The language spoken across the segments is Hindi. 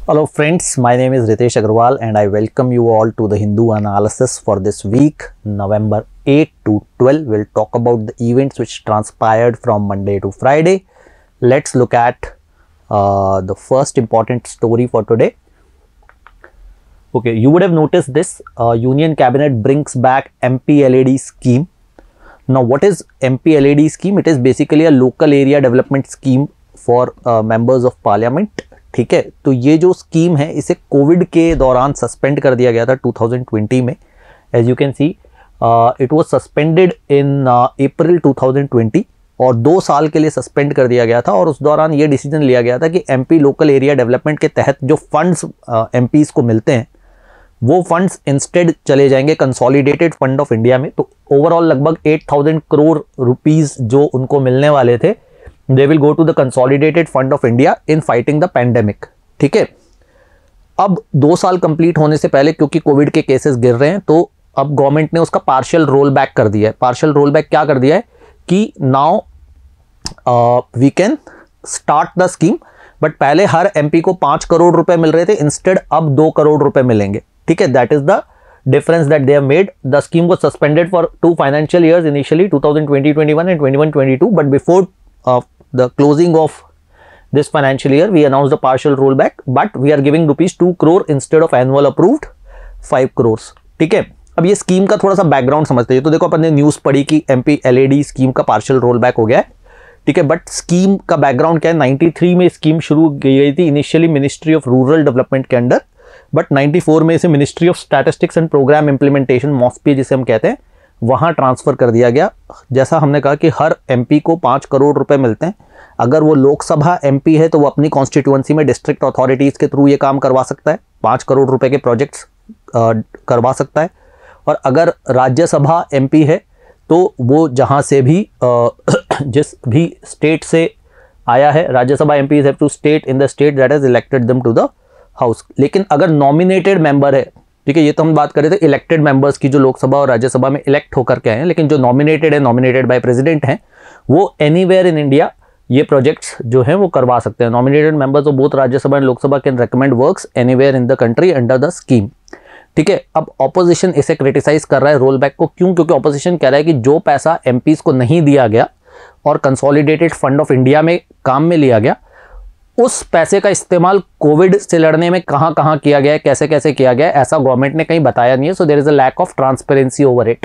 Hello friends, my name is Ritesh Agarwal and I welcome you all to the Hindu analysis for this week, November 8 to 12. We'll talk about the events which transpired from Monday to Friday. Let's look at the first important story for today. Okay, you would have noticed this, Union Cabinet brings back MP LED scheme. Now, what is MP LED scheme? It is basically a local area development scheme for members of parliament. ठीक है, तो ये जो स्कीम है इसे कोविड के दौरान सस्पेंड कर दिया गया था 2020 में. As you can see it was suspended in April 2020 और 2 साल के लिए सस्पेंड कर दिया गया था. और उस दौरान ये डिसीजन लिया गया था कि एमपी लोकल एरिया डेवलपमेंट के तहत जो फंड्स एमपीज को मिलते हैं वो फंड्स इंस्टेड चले जाएंगे कंसोलिडेटेड फंड ऑफ इंडिया में. तो ओवरऑल लगभग 8,000 करोड़ रुपीस जो उनको मिलने वाले थे, they will go to the consolidated fund of India in fighting the pandemic. ठीक है, अब 2 साल कंप्लीट होने से पहले क्योंकि कोविड के केसेस गिर रहे हैं तो अब गवर्नमेंट ने उसका पार्शियल रोल बैक कर दिया है. पार्शियल रोल बैक क्या कर दिया है कि now we can start the scheme, but पहले हर एमपी को 5 करोड़ रुपए मिल रहे थे, इंस्टेड अब 2 करोड़ रुपए मिलेंगे. ठीक है, that is the difference that they have made. The scheme was suspended for 2 financial years initially, 2020-21 and 21-22, but before the closing of this financial year we announced a partial rollback, but we are giving rupees 2 crore instead of annual approved 5 crores. ठीक है, अब ये स्कीम का थोड़ा सा बैकग्राउंड समझते हैं. तो देखो अपन ने न्यूज़ पढ़ी कि एमपी एलईडी स्कीम का पार्शियल रोल बैक हो गया है. ठीक है, बट स्कीम का बैकग्राउंड क्या है, 93 में स्कीम शुरू की गई थी initially ministry of rural development के अंडर, बट 94 में इसे ministry of statistics and programme implementation MoSPI जिसे हम कहते हैं वहाँ ट्रांसफ़र कर दिया गया. जैसा हमने कहा कि हर एमपी को 5 करोड़ रुपए मिलते हैं. अगर वो लोकसभा एमपी है तो वो अपनी कॉन्स्टिट्यूएंसी में डिस्ट्रिक्ट अथॉरिटीज़ के थ्रू ये काम करवा सकता है, 5 करोड़ रुपए के प्रोजेक्ट्स करवा सकता है. और अगर राज्यसभा एमपी है तो वो जहाँ से भी जिस भी स्टेट से आया है, Rajya Sabha MPs have to state in the state that has elected them to the house. लेकिन अगर नॉमिनेटेड मेंबर है, ठीक है, ये तो हम बात कर रहे थे इलेक्टेड मेंबर्स की जो लोकसभा और राज्यसभा में इलेक्ट होकर के आए हैं, लेकिन जो नॉमिनेटेड है, नॉमिनेटेड बाय प्रेसिडेंट हैं, वो एनीवेयर इन इंडिया ये प्रोजेक्ट्स जो हैं वो करवा सकते हैं. Nominated members of both Rajya Sabha and Lok Sabha can recommend works anywhere in the country under the scheme. ठीक है, अब ऑपोजिशन इसे क्रिटिसाइज कर रहा है रोल बैक को. क्यों? क्योंकि ऑपोजिशन कह रहा है कि जो पैसा एमपीज को नहीं दिया गया और कंसोलिडेटेड फंड ऑफ इंडिया में काम में लिया गया, उस पैसे का इस्तेमाल कोविड से लड़ने में कहां कहां किया गया है, कैसे कैसे किया गया है, ऐसा गवर्नमेंट ने कहीं बताया नहीं है. So there is a lack of transparency over it.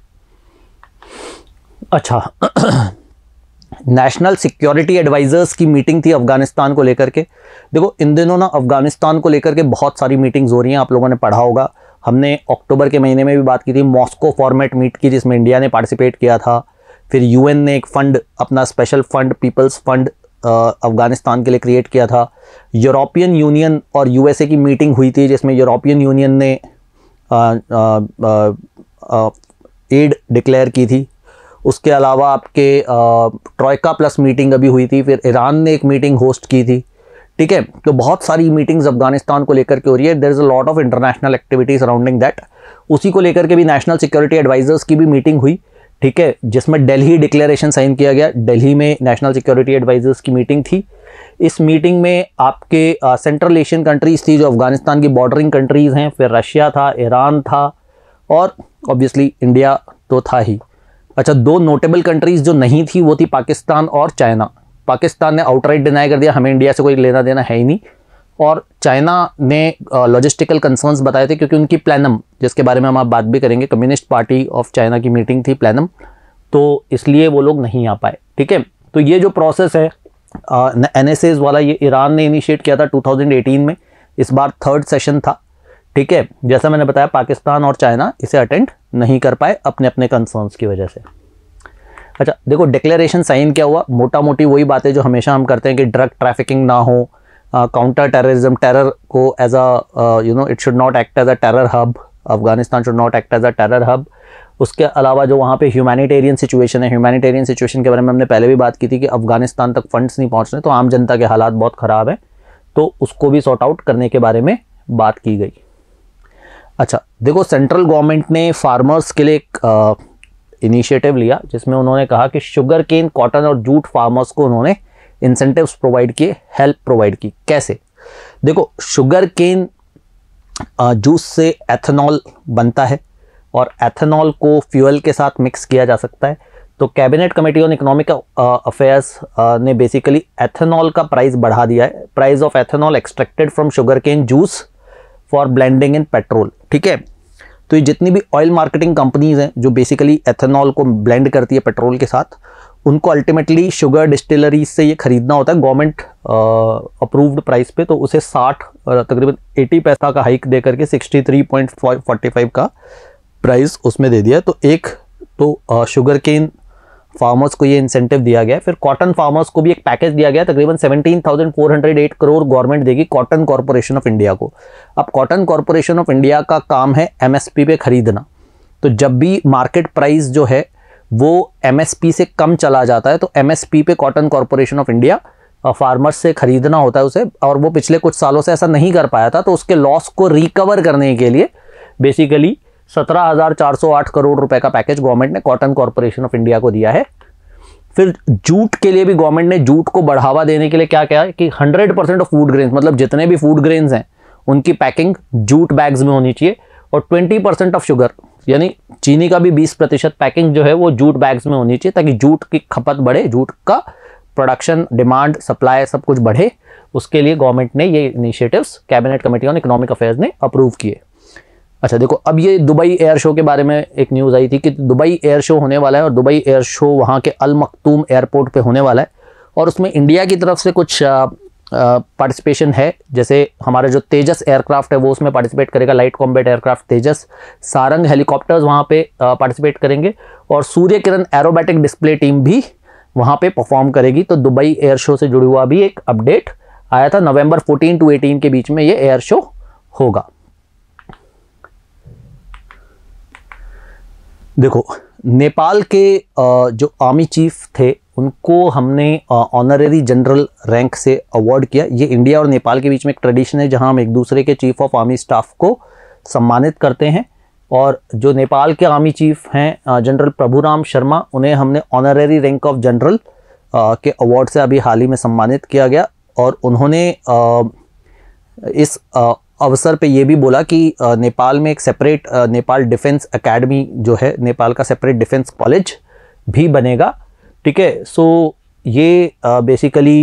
अच्छा, नेशनल सिक्योरिटी एडवाइजर्स की मीटिंग थी अफगानिस्तान को लेकर के. देखो, इन दिनों ना अफगानिस्तान को लेकर के बहुत सारी मीटिंग्स हो रही हैं. आप लोगों ने पढ़ा होगा, हमने अक्टूबर के महीने में भी बात की थी, मॉस्को फॉर्मेट मीट की जिसमें इंडिया ने पार्टिसिपेट किया था. फिर यूएन ने एक फंड, अपना special fund, people's fund Afghanistan के लिए क्रिएट किया था. यूरोपियन यूनियन और यूएसए की मीटिंग हुई थी जिसमें यूरोपियन यूनियन ने एड डिक्लेयर की थी. उसके अलावा आपके ट्रॉयका प्लस मीटिंग अभी हुई थी. फिर ईरान ने एक मीटिंग होस्ट की थी. ठीक है, तो बहुत सारी मीटिंग्स अफगानिस्तान को लेकर के हो रही है. There is a lot of international activities surrounding that. उसी को लेकर के भी नेशनल सिक्योरिटी एडवाइजर्स की भी मीटिंग हुई. ठीक है, जिसमें दिल्ली डिक्लेरेशन साइन किया गया. दिल्ली में नेशनल सिक्योरिटी एडवाइजर्स की मीटिंग थी. इस मीटिंग में आपके सेंट्रल एशियन कंट्रीज़ थी जो अफगानिस्तान की बॉर्डरिंग कंट्रीज़ हैं. फिर रशिया था, ईरान था और ऑब्वियसली इंडिया तो था ही. अच्छा, 2 नोटेबल कंट्रीज़ जो नहीं थी वो थी पाकिस्तान और चाइना. पाकिस्तान ने आउटराइट डिनाई कर दिया, हमें इंडिया से कोई लेना देना है ही नहीं. और चाइना ने लॉजिस्टिकल कंसर्न्स बताए थे क्योंकि उनकी प्लानम, जिसके बारे में हम आप बात भी करेंगे, कम्युनिस्ट पार्टी ऑफ चाइना की मीटिंग थी प्लानम, तो इसलिए वो लोग नहीं आ पाए. ठीक है, तो ये जो प्रोसेस है एनएसएस वाला, ये ईरान ने इनिशिएट किया था 2018 में. इस बार 3rd सेशन था. ठीक है, जैसा मैंने बताया पाकिस्तान और चाइना इसे अटेंड नहीं कर पाए अपने अपने कंसर्न्स की वजह से. अच्छा, देखो डिक्लेरेशन साइन क्या हुआ, मोटा मोटी वही बातें जो हमेशा हम करते हैं कि ड्रग ट्रैफिकिंग ना हो, काउंटर टेररिज्म, टेरर को as a it should not act as a terror hub, Afghanistan should not act as a terror hub. उसके अलावा जो वहाँ पे ह्यूमैनिटेरियन सिचुएशन है, ह्यूमैनिटेरियन सिचुएशन के बारे में हमने पहले भी बात की थी कि अफगानिस्तान तक फंड्स नहीं पहुँच रहे, तो आम जनता के हालात बहुत ख़राब हैं, तो उसको भी सॉर्ट आउट करने के बारे में बात की गई. अच्छा, देखो सेंट्रल गवर्नमेंट ने फार्मर्स के लिए एक इनिशिएटिव लिया जिसमें उन्होंने कहा कि शुगर केन, कॉटन और जूट फार्मर्स को उन्होंने इंसेंटिव्स प्रोवाइड किए, हेल्प प्रोवाइड की. कैसे? देखो, शुगर केन जूस से एथेनॉल बनता है और एथेनॉल को फ्यूल के साथ मिक्स किया जा सकता है। तो cabinet committee on economic affairs ने बेसिकली एथेनॉल का प्राइस बढ़ा दिया है, price of ethanol extracted from sugar cane juice for blending in petrol. ठीक है, तो ये जितनी भी ऑयल मार्केटिंग कंपनीज हैं जो बेसिकली एथेनॉल को ब्लेंड करती है पेट्रोल के साथ, उनको अल्टीमेटली शुगर डिस्टिलरी से ये खरीदना होता है गवर्नमेंट अप्रूव्ड प्राइस पे। तो उसे 60 तकरीबन 80 पैसा का हाइक दे करके 63.45 का प्राइस उसमें दे दिया। तो एक तो शुगर केन फार्मर्स को ये इंसेंटिव दिया गया। फिर कॉटन फार्मर्स को भी एक पैकेज दिया गया, तकरीबन 17,408 करोड़ गवर्नमेंट देगी कॉटन कॉर्पोरेशन ऑफ इंडिया को। अब कॉटन कॉर्पोरेशन ऑफ इंडिया का काम है एमएसपी पे खरीदना। तो जब भी मार्केट प्राइस जो है वो एमएसपी से कम चला जाता है तो एमएसपी पे cotton corporation of India farmers से खरीदना होता है उसे, और वो पिछले कुछ सालों से ऐसा नहीं कर पाया था। तो उसके लॉस को रिकवर करने के लिए बेसिकली 17,408 करोड़ रुपए का पैकेज गवर्नमेंट ने कॉटन कॉर्पोरेशन ऑफ इंडिया को दिया है। फिर जूट के लिए भी गवर्नमेंट ने जूट को बढ़ावा देने के लिए क्या किया है कि 100% ऑफ फूड ग्रेन्स, मतलब जितने भी फूड ग्रेन्स हैं उनकी पैकिंग जूट बैग्स में होनी चाहिए, और 20% ऑफ शुगर यानी चीनी का भी 20% पैकिंग जो है वो जूट बैग्स में होनी चाहिए, ताकि जूट की खपत बढ़े, जूट का प्रोडक्शन, डिमांड, सप्लाई सब कुछ बढ़े। उसके लिए गवर्नमेंट ने ये initiatives cabinet committee on economic affairs ने अप्रूव किए। अच्छा देखो, अब ये दुबई एयर शो के बारे में एक न्यूज़ आई थी कि दुबई एयर शो होने वाला है, और दुबई एयर शो वहाँ के अल मखतूम एयरपोर्ट पे होने वाला है, और उसमें इंडिया की तरफ से कुछ पार्टिसिपेशन है। जैसे हमारा जो तेजस एयरक्राफ्ट है वो उसमें पार्टिसिपेट करेगा, light combat aircraft Tejas, Sarang helicopters वहाँ पे पार्टिसिपेट करेंगे, और Surya Kiran aerobatic display team भी वहाँ पे परफॉर्म करेगी। तो दुबई एयर शो से जुड़ा हुआ भी एक अपडेट आया था, नवंबर 14 to 18 के बीच में ये एयर शो होगा। देखो, नेपाल के जो आर्मी चीफ थे उनको हमने ऑनरेरी जनरल रैंक से अवार्ड किया। ये इंडिया और नेपाल के बीच में एक ट्रेडिशन है जहां हम एक दूसरे के चीफ ऑफ आर्मी स्टाफ को सम्मानित करते हैं, और जो नेपाल के आर्मी चीफ हैं जनरल प्रभुराम शर्मा, उन्हें हमने ऑनरेरी रैंक ऑफ जनरल के अवार्ड से अभी हाल ही में सम्मानित किया गया। और उन्होंने इस अवसर पे ये भी बोला कि नेपाल में एक सेपरेट नेपाल डिफेंस एकेडमी जो है, नेपाल का सेपरेट डिफेंस कॉलेज भी बनेगा। ठीक है, सो ये बेसिकली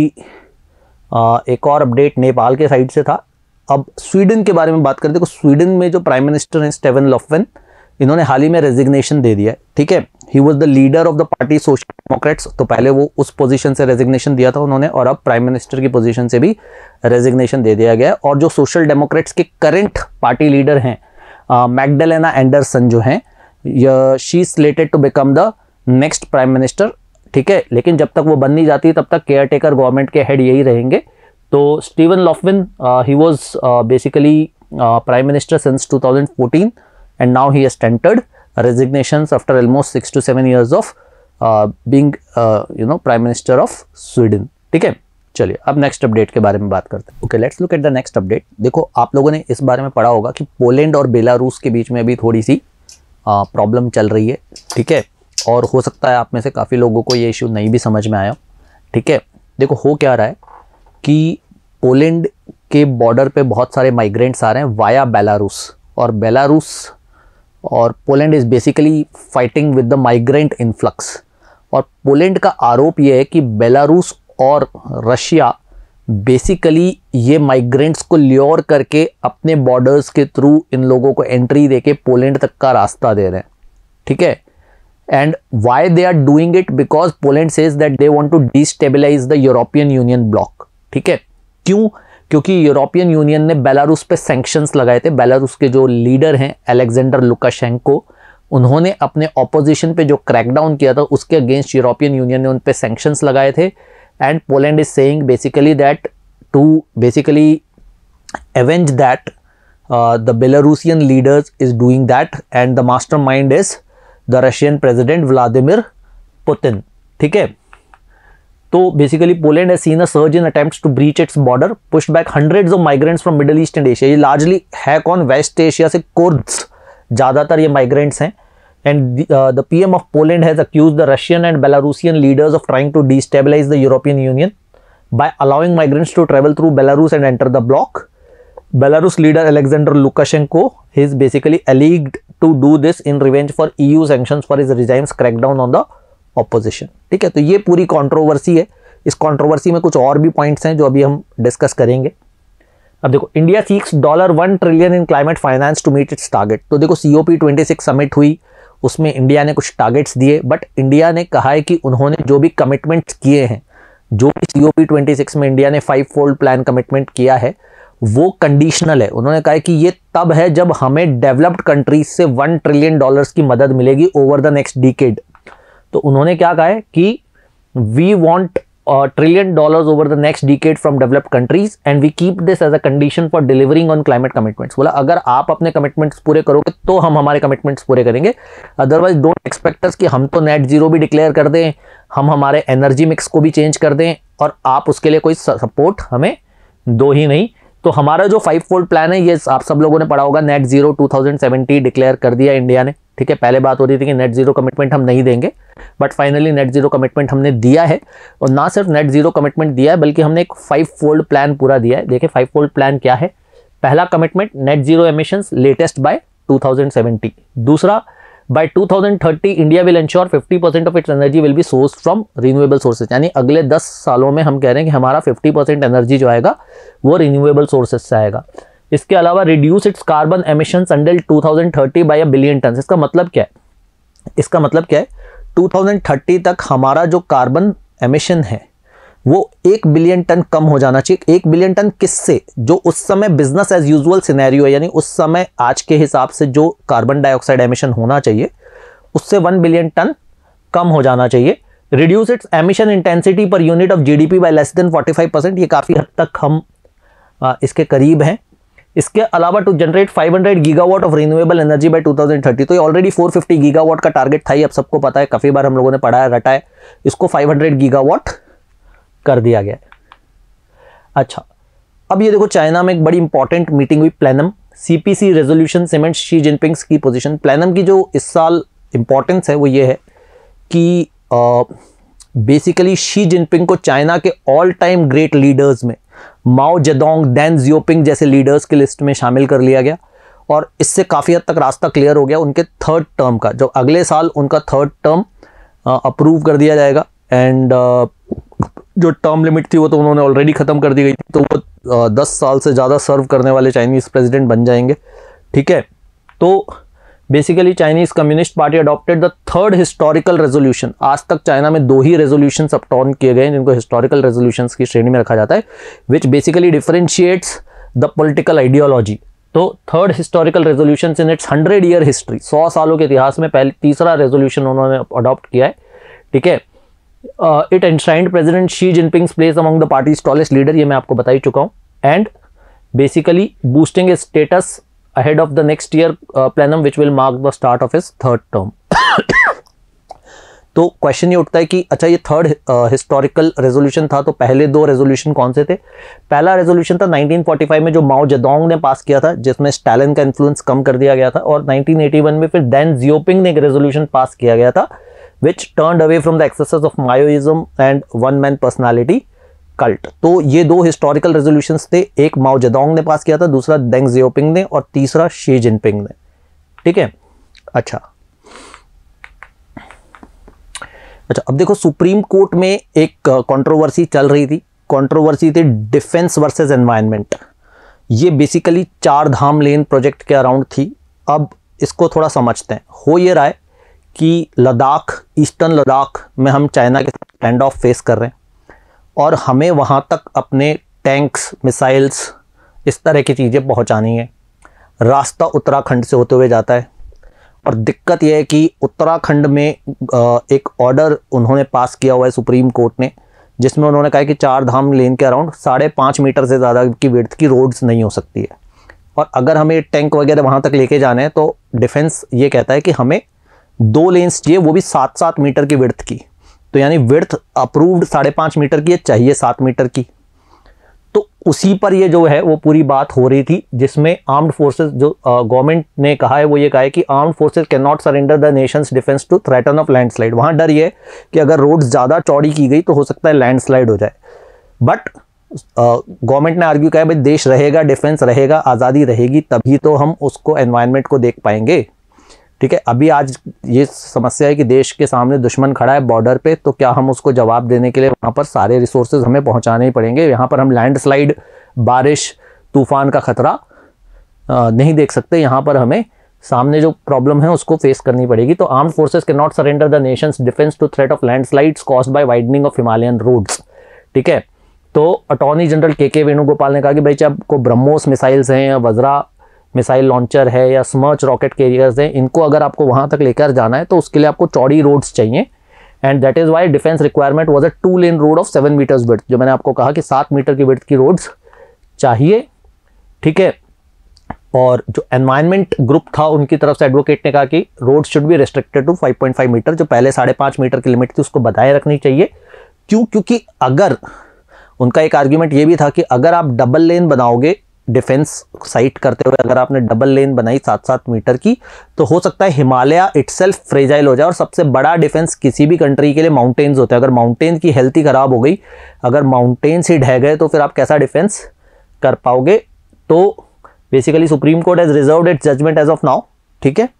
एक और अपडेट नेपाल के साइड से था। अब स्वीडन के बारे में बात करते हैं। तो स्वीडन में जो प्राइम मिनिस्टर हैं स्टेवन लोफवेन, इन्होंने हाल ही में रेजिग्नेशन दे दिया है। ठीक है, he was the leader of the party social democrats, तो पहले वो उस पोजीशन से रेजिग्नेशन दिया था उन्होंने, और अब प्राइम मिनिस्टर की पोजीशन से भी रेजिग्नेशन दे दिया गया है। और जो सोशल डेमोक्रेट्स के करंट पार्टी लीडर हैं मैग्डलेना एंडरसन जो हैं, she slated to become the next prime minister. ठीक है, लेकिन जब तक वो बन नहीं जाती तब तक केयर टेकर गवर्नमेंट के हेड यही रहेंगे। तो Stefan Löfven, he was basically prime minister since 2014 and now he has tendered resignations after almost 6 to 7 years of being prime minister of Sweden। ठीक है, चलिए अब नेक्स्ट अपडेट के बारे में बात करते हैं। Okay, let's look at the next update. देखो, आप लोगों ने इस बारे में पढ़ा होगा कि पोलैंड और बेलारूस के बीच में अभी थोड़ी सी प्रॉब्लम चल रही है। ठीक है, और हो सकता है आप में से काफ़ी लोगों को ये इशू नहीं भी समझ में आया। ठीक है, देखो हो क्या रहा है कि पोलैंड के बॉर्डर पे बहुत सारे माइग्रेंट्स आ रहे हैं वाया बेलारूस, और बेलारूस और Poland is basically fighting with the migrant influx. और पोलैंड का आरोप ये है कि बेलारूस और रशिया बेसिकली ये माइग्रेंट्स को ल्योर करके अपने बॉर्डर्स के थ्रू इन लोगों को एंट्री देके पोलैंड तक का रास्ता दे रहे हैं। ठीक है, and why they are doing it, because Poland says that they want to destabilise the European Union bloc. ठीक है, क्यों? क्योंकि यूरोपियन यूनियन ने बेलारूस पे सैंक्शंस लगाए थे। बेलारूस के जो लीडर हैं अलेक्जेंडर लुकाशेंको, उन्होंने अपने ऑपोजिशन पे जो क्रैकडाउन किया था उसके अगेंस्ट यूरोपियन यूनियन ने उन पे सैंक्शंस लगाए थे। And Poland is saying basically that to basically avenge that the Belarusian leaders is doing that, and the mastermind is the Russian president Vladimir Putin। ठीक है, तो basically Poland has seen a surge in attempts to breach its border, pushed back hundreds of migrants from Middle East and Asia। ये largely है कौन? वेस्ट एशिया से कुर्द्स ज़्यादातर ये migrants हैं। And the PM of Poland has accused the Russian and Belarusian leaders of trying to destabilize the European Union by allowing migrants to travel through Belarus and enter the bloc. Belarus leader Alexander Lukashenko is basically alleged to do this in revenge for EU sanctions for his regime's crackdown on the opposition. ठीक है, तो ये पूरी कंट्रोवर्सी है। इस कंट्रोवर्सी में कुछ और भी पॉइंट्स हैं जो अभी हम डिस्कस करेंगे। अब देखो, India seeks $1 trillion in climate finance to meet its target. तो देखो, COP26 समिट हुई, उसमें इंडिया ने कुछ टारगेट्स दिए, बट इंडिया ने कहा है कि उन्होंने जो भी कमिटमेंट्स किए हैं, जो भी COP26 में इंडिया ने 5-fold प्लान कमिटमेंट किया है, वो कंडीशनल है। उन्होंने कहा है कि ये तब है जब हमें डेवलप्ड कंट्रीज से $1 ट्रिलियन की मदद मिलेगी ओवर द नेक्स्ट डिकेड। तो उन्होंने क्या कहा है कि we want $1 trillion over the next decade from developed countries and we keep this as a condition for delivering on climate commitments. बोला अगर आप अपने कमिटमेंट्स पूरे करोगे तो हम हमारे कमिटमेंट्स पूरे करेंगे, अदरवाइज डोंट एक्सपेक्ट अस कि हम तो नेट जीरो भी डिक्लेयर कर दें, हम हमारे एनर्जी मिक्स को भी चेंज कर दें और आप उसके लिए कोई सपोर्ट हमें दो ही नहीं। तो हमारा जो 5-fold प्लान है, ये आप सब लोगों ने पढ़ा होगा, नेट जीरो 2070 डिक्लेयर कर दिया इंडिया ने। ठीक है, पहले बात हो रही थी कि नेट जीरो कमिटमेंट हम नहीं देंगे, but finally net zero commitment हमने दिया है। और ना सिर्फ नेट जीरो कमिटमेंट दिया है, बल्कि हमने एक 5-fold प्लान पूरा दिया है। देखिए 5-fold प्लान क्या है। पहला commitment, net zero emissions latest by 2070। दूसरा, by 2030 India will ensure 50% of its energy will be source from renewable sources. यानी अगले 10 सालों में हम कह रहे हैं कि हमारा 50% एनर्जी जो आएगा वो रिन्यूएबल सोर्सेज से आएगा। इसके अलावा reduce its carbon emissions until 2030 by 1 billion tonne. इसका मतलब क्या है? इसका मतलब क्या है, 2030 तक हमारा जो कार्बन एमिशन है वो 1 बिलियन टन कम हो जाना चाहिए। 1 बिलियन टन किससे? जो उस समय बिजनेस एज यूजुअल सिनेरियो है, यानी उस समय आज के हिसाब से जो कार्बन डाइऑक्साइड एमिशन होना चाहिए उससे 1 बिलियन टन कम हो जाना चाहिए। Reduce its emission intensity per unit of GDP by less than 45%। ये काफ़ी हद तक हम इसके करीब हैं। इसके अलावा to generate 500 gigawatt of renewable energy by 2030। तो ये ऑलरेडी 450 गीगावाट का टारगेट था, ये अब सबको पता है, काफ़ी बार हम लोगों ने पढ़ा है, रटा है। इसको 500 गीगावाट कर दिया गया है। अच्छा, अब ये देखो, चाइना में एक बड़ी इंपॉर्टेंट मीटिंग हुई, plenum. CPC resolution cements Xi Jinping's की पोजीशन। प्लेनम की जो इस साल इंपॉर्टेंस है वो ये है कि बेसिकली शी जिनपिंग को चाइना के ऑल टाइम ग्रेट लीडर्स में माओ जेडोंग, डेन जियोपिंग जैसे लीडर्स की लिस्ट में शामिल कर लिया गया। और इससे काफ़ी हद तक रास्ता क्लियर हो गया उनके 3rd टर्म का। जो अगले साल उनका 3rd टर्म अप्रूव कर दिया जाएगा। एंड जो टर्म लिमिट थी वो तो उन्होंने ऑलरेडी ख़त्म कर दी गई थी, तो वो 10 साल से ज़्यादा सर्व करने वाले चाइनीज़ प्रेसिडेंट बन जाएंगे। ठीक है, तो basically Chinese communist party adopted the 3rd historical resolution. आज तक चाइना में 2 ही रेजोल्यूशंस अपटॉन किए गए हैं जिनको हिस्टोरिकल रेजोल्यूशंस की श्रेणी में रखा जाता है, which basically differentiates the political ideology. तो 3rd historical resolution in its 100 year history, 100 सालों के इतिहास में पहले 3रा रेजोल्यूशन उन्होंने अडॉप्ट किया है। ठीक है, it enshrined president Xi Jinping's place among the party's tallest leader, ये मैं आपको बता ही चुका हूँ। And basically boosting his status ahead of the next year plenum which will mark the start of his 3rd term। तो क्वेश्चन ये उठता है कि अच्छा, ये 3rd हिस्टोरिकल रेजोल्यूशन था, तो पहले 2 रेजोल्यूशन कौन से थे? पहला रेजोल्यूशन था 1945 में जो माओ जेडोंग ने पास किया था, जिसमें स्टालिन का इन्फ्लुएंस कम कर दिया गया था। और 1981 में फिर डेन जियोपिंग ने एक रेजोल्यूशन पास किया गया था, which turned away from the excesses of Maoism and one man personality cult. तो ये 2 हिस्टोरिकल रेजोल्यूशंस थे, एक माओ जेडोंग ने पास किया था, दूसरा डेंग जियोपिंग ने, और तीसरा शी जिनपिंग ने। ठीक है, अच्छा, अब देखो, सुप्रीम कोर्ट में एक कंट्रोवर्सी चल रही थी। कंट्रोवर्सी थी डिफेंस वर्सेस एनवायरनमेंट। ये बेसिकली 4 धाम लेन प्रोजेक्ट के अराउंड थी। अब इसको थोड़ा समझते हैं। हो ये रहा है कि लद्दाख, ईस्टर्न लद्दाख में हम चाइना के स्टैंड ऑफ फेस कर रहे हैं और हमें वहाँ तक अपने टैंक्स, मिसाइल्स, इस तरह की चीज़ें पहुँचानी है। रास्ता उत्तराखंड से होते हुए जाता है और दिक्कत यह है कि उत्तराखंड में एक ऑर्डर उन्होंने पास किया हुआ है सुप्रीम कोर्ट ने, जिसमें उन्होंने कहा कि 4 धाम लेन के अराउंड 5.5 मीटर से ज़्यादा की विड्थ की रोड्स नहीं हो सकती है। और अगर हमें टैंक वगैरह वहाँ तक लेके जाने हैं तो डिफेंस ये कहता है कि हमें 2 लेन्स चाहिए, वो भी 7-7 मीटर की विड्थ की। तो यानी विड्थ अप्रूव्ड 5.5 मीटर की है, चाहिए 7 मीटर की। तो उसी पर ये जो है वो पूरी बात हो रही थी, जिसमें आर्म्ड फोर्सेस, जो गवर्नमेंट ने कहा है वो ये कहा है कि armed forces cannot surrender the nation's defence to threaten of landslide. वहाँ डर ये है कि अगर रोड्स ज़्यादा चौड़ी की गई तो हो सकता है लैंडस्लाइड हो जाए। बट गवर्नमेंट ने आर्ग्यू किया भाई देश रहेगा, डिफेंस रहेगा, आज़ादी रहेगी, तभी तो हम उसको एनवायरनमेंट को देख पाएंगे। ठीक है, अभी आज ये समस्या है कि देश के सामने दुश्मन खड़ा है बॉर्डर पे, तो क्या हम उसको जवाब देने के लिए वहाँ पर सारे रिसोर्सेज हमें पहुँचाने ही पड़ेंगे। यहाँ पर हम लैंडस्लाइड, बारिश, तूफान का खतरा नहीं देख सकते। यहाँ पर हमें सामने जो प्रॉब्लम है उसको फेस करनी पड़ेगी। तो armed forces cannot surrender the nation's defence to threat of landslides caused by widening of Himalayan roads. ठीक है, तो अटॉर्नी जनरल के वेणुगोपाल ने कहा कि भाई चाहे आपको ब्रह्मोस मिसाइल्स हैं या वज्रा मिसाइल लॉन्चर है या स्मर्च रॉकेट कैरियर्स हैं, इनको अगर आपको वहाँ तक लेकर जाना है तो उसके लिए आपको चौड़ी रोड्स चाहिए। And that is why defence requirement was a 2 lane road of 7 metres width. जो मैंने आपको कहा कि 7 मीटर की विड्थ की रोड्स चाहिए। ठीक है, और जो एनवायरनमेंट ग्रुप था उनकी तरफ से एडवोकेट ने कहा कि road should be restricted to 5.5 metre, जो पहले 5.5 मीटर की लिमिट थी उसको बताए रखनी चाहिए। क्यों? क्योंकि अगर उनका एक आर्ग्यूमेंट ये भी था कि अगर आप डबल लेन बनाओगे डिफेंस साइट करते हुए, अगर आपने डबल लेन बनाई 7-7 मीटर की, तो हो सकता है हिमालय इटसेल्फ फ्रेजाइल हो जाए। और सबसे बड़ा डिफेंस किसी भी कंट्री के लिए माउंटेन्स होते हैं। अगर माउंटेन की हेल्थ ही खराब हो गई, अगर माउंटेन्स ही ढह गए, तो फिर आप कैसा डिफेंस कर पाओगे। तो basically supreme court has reserved its judgement as of now. ठीक है,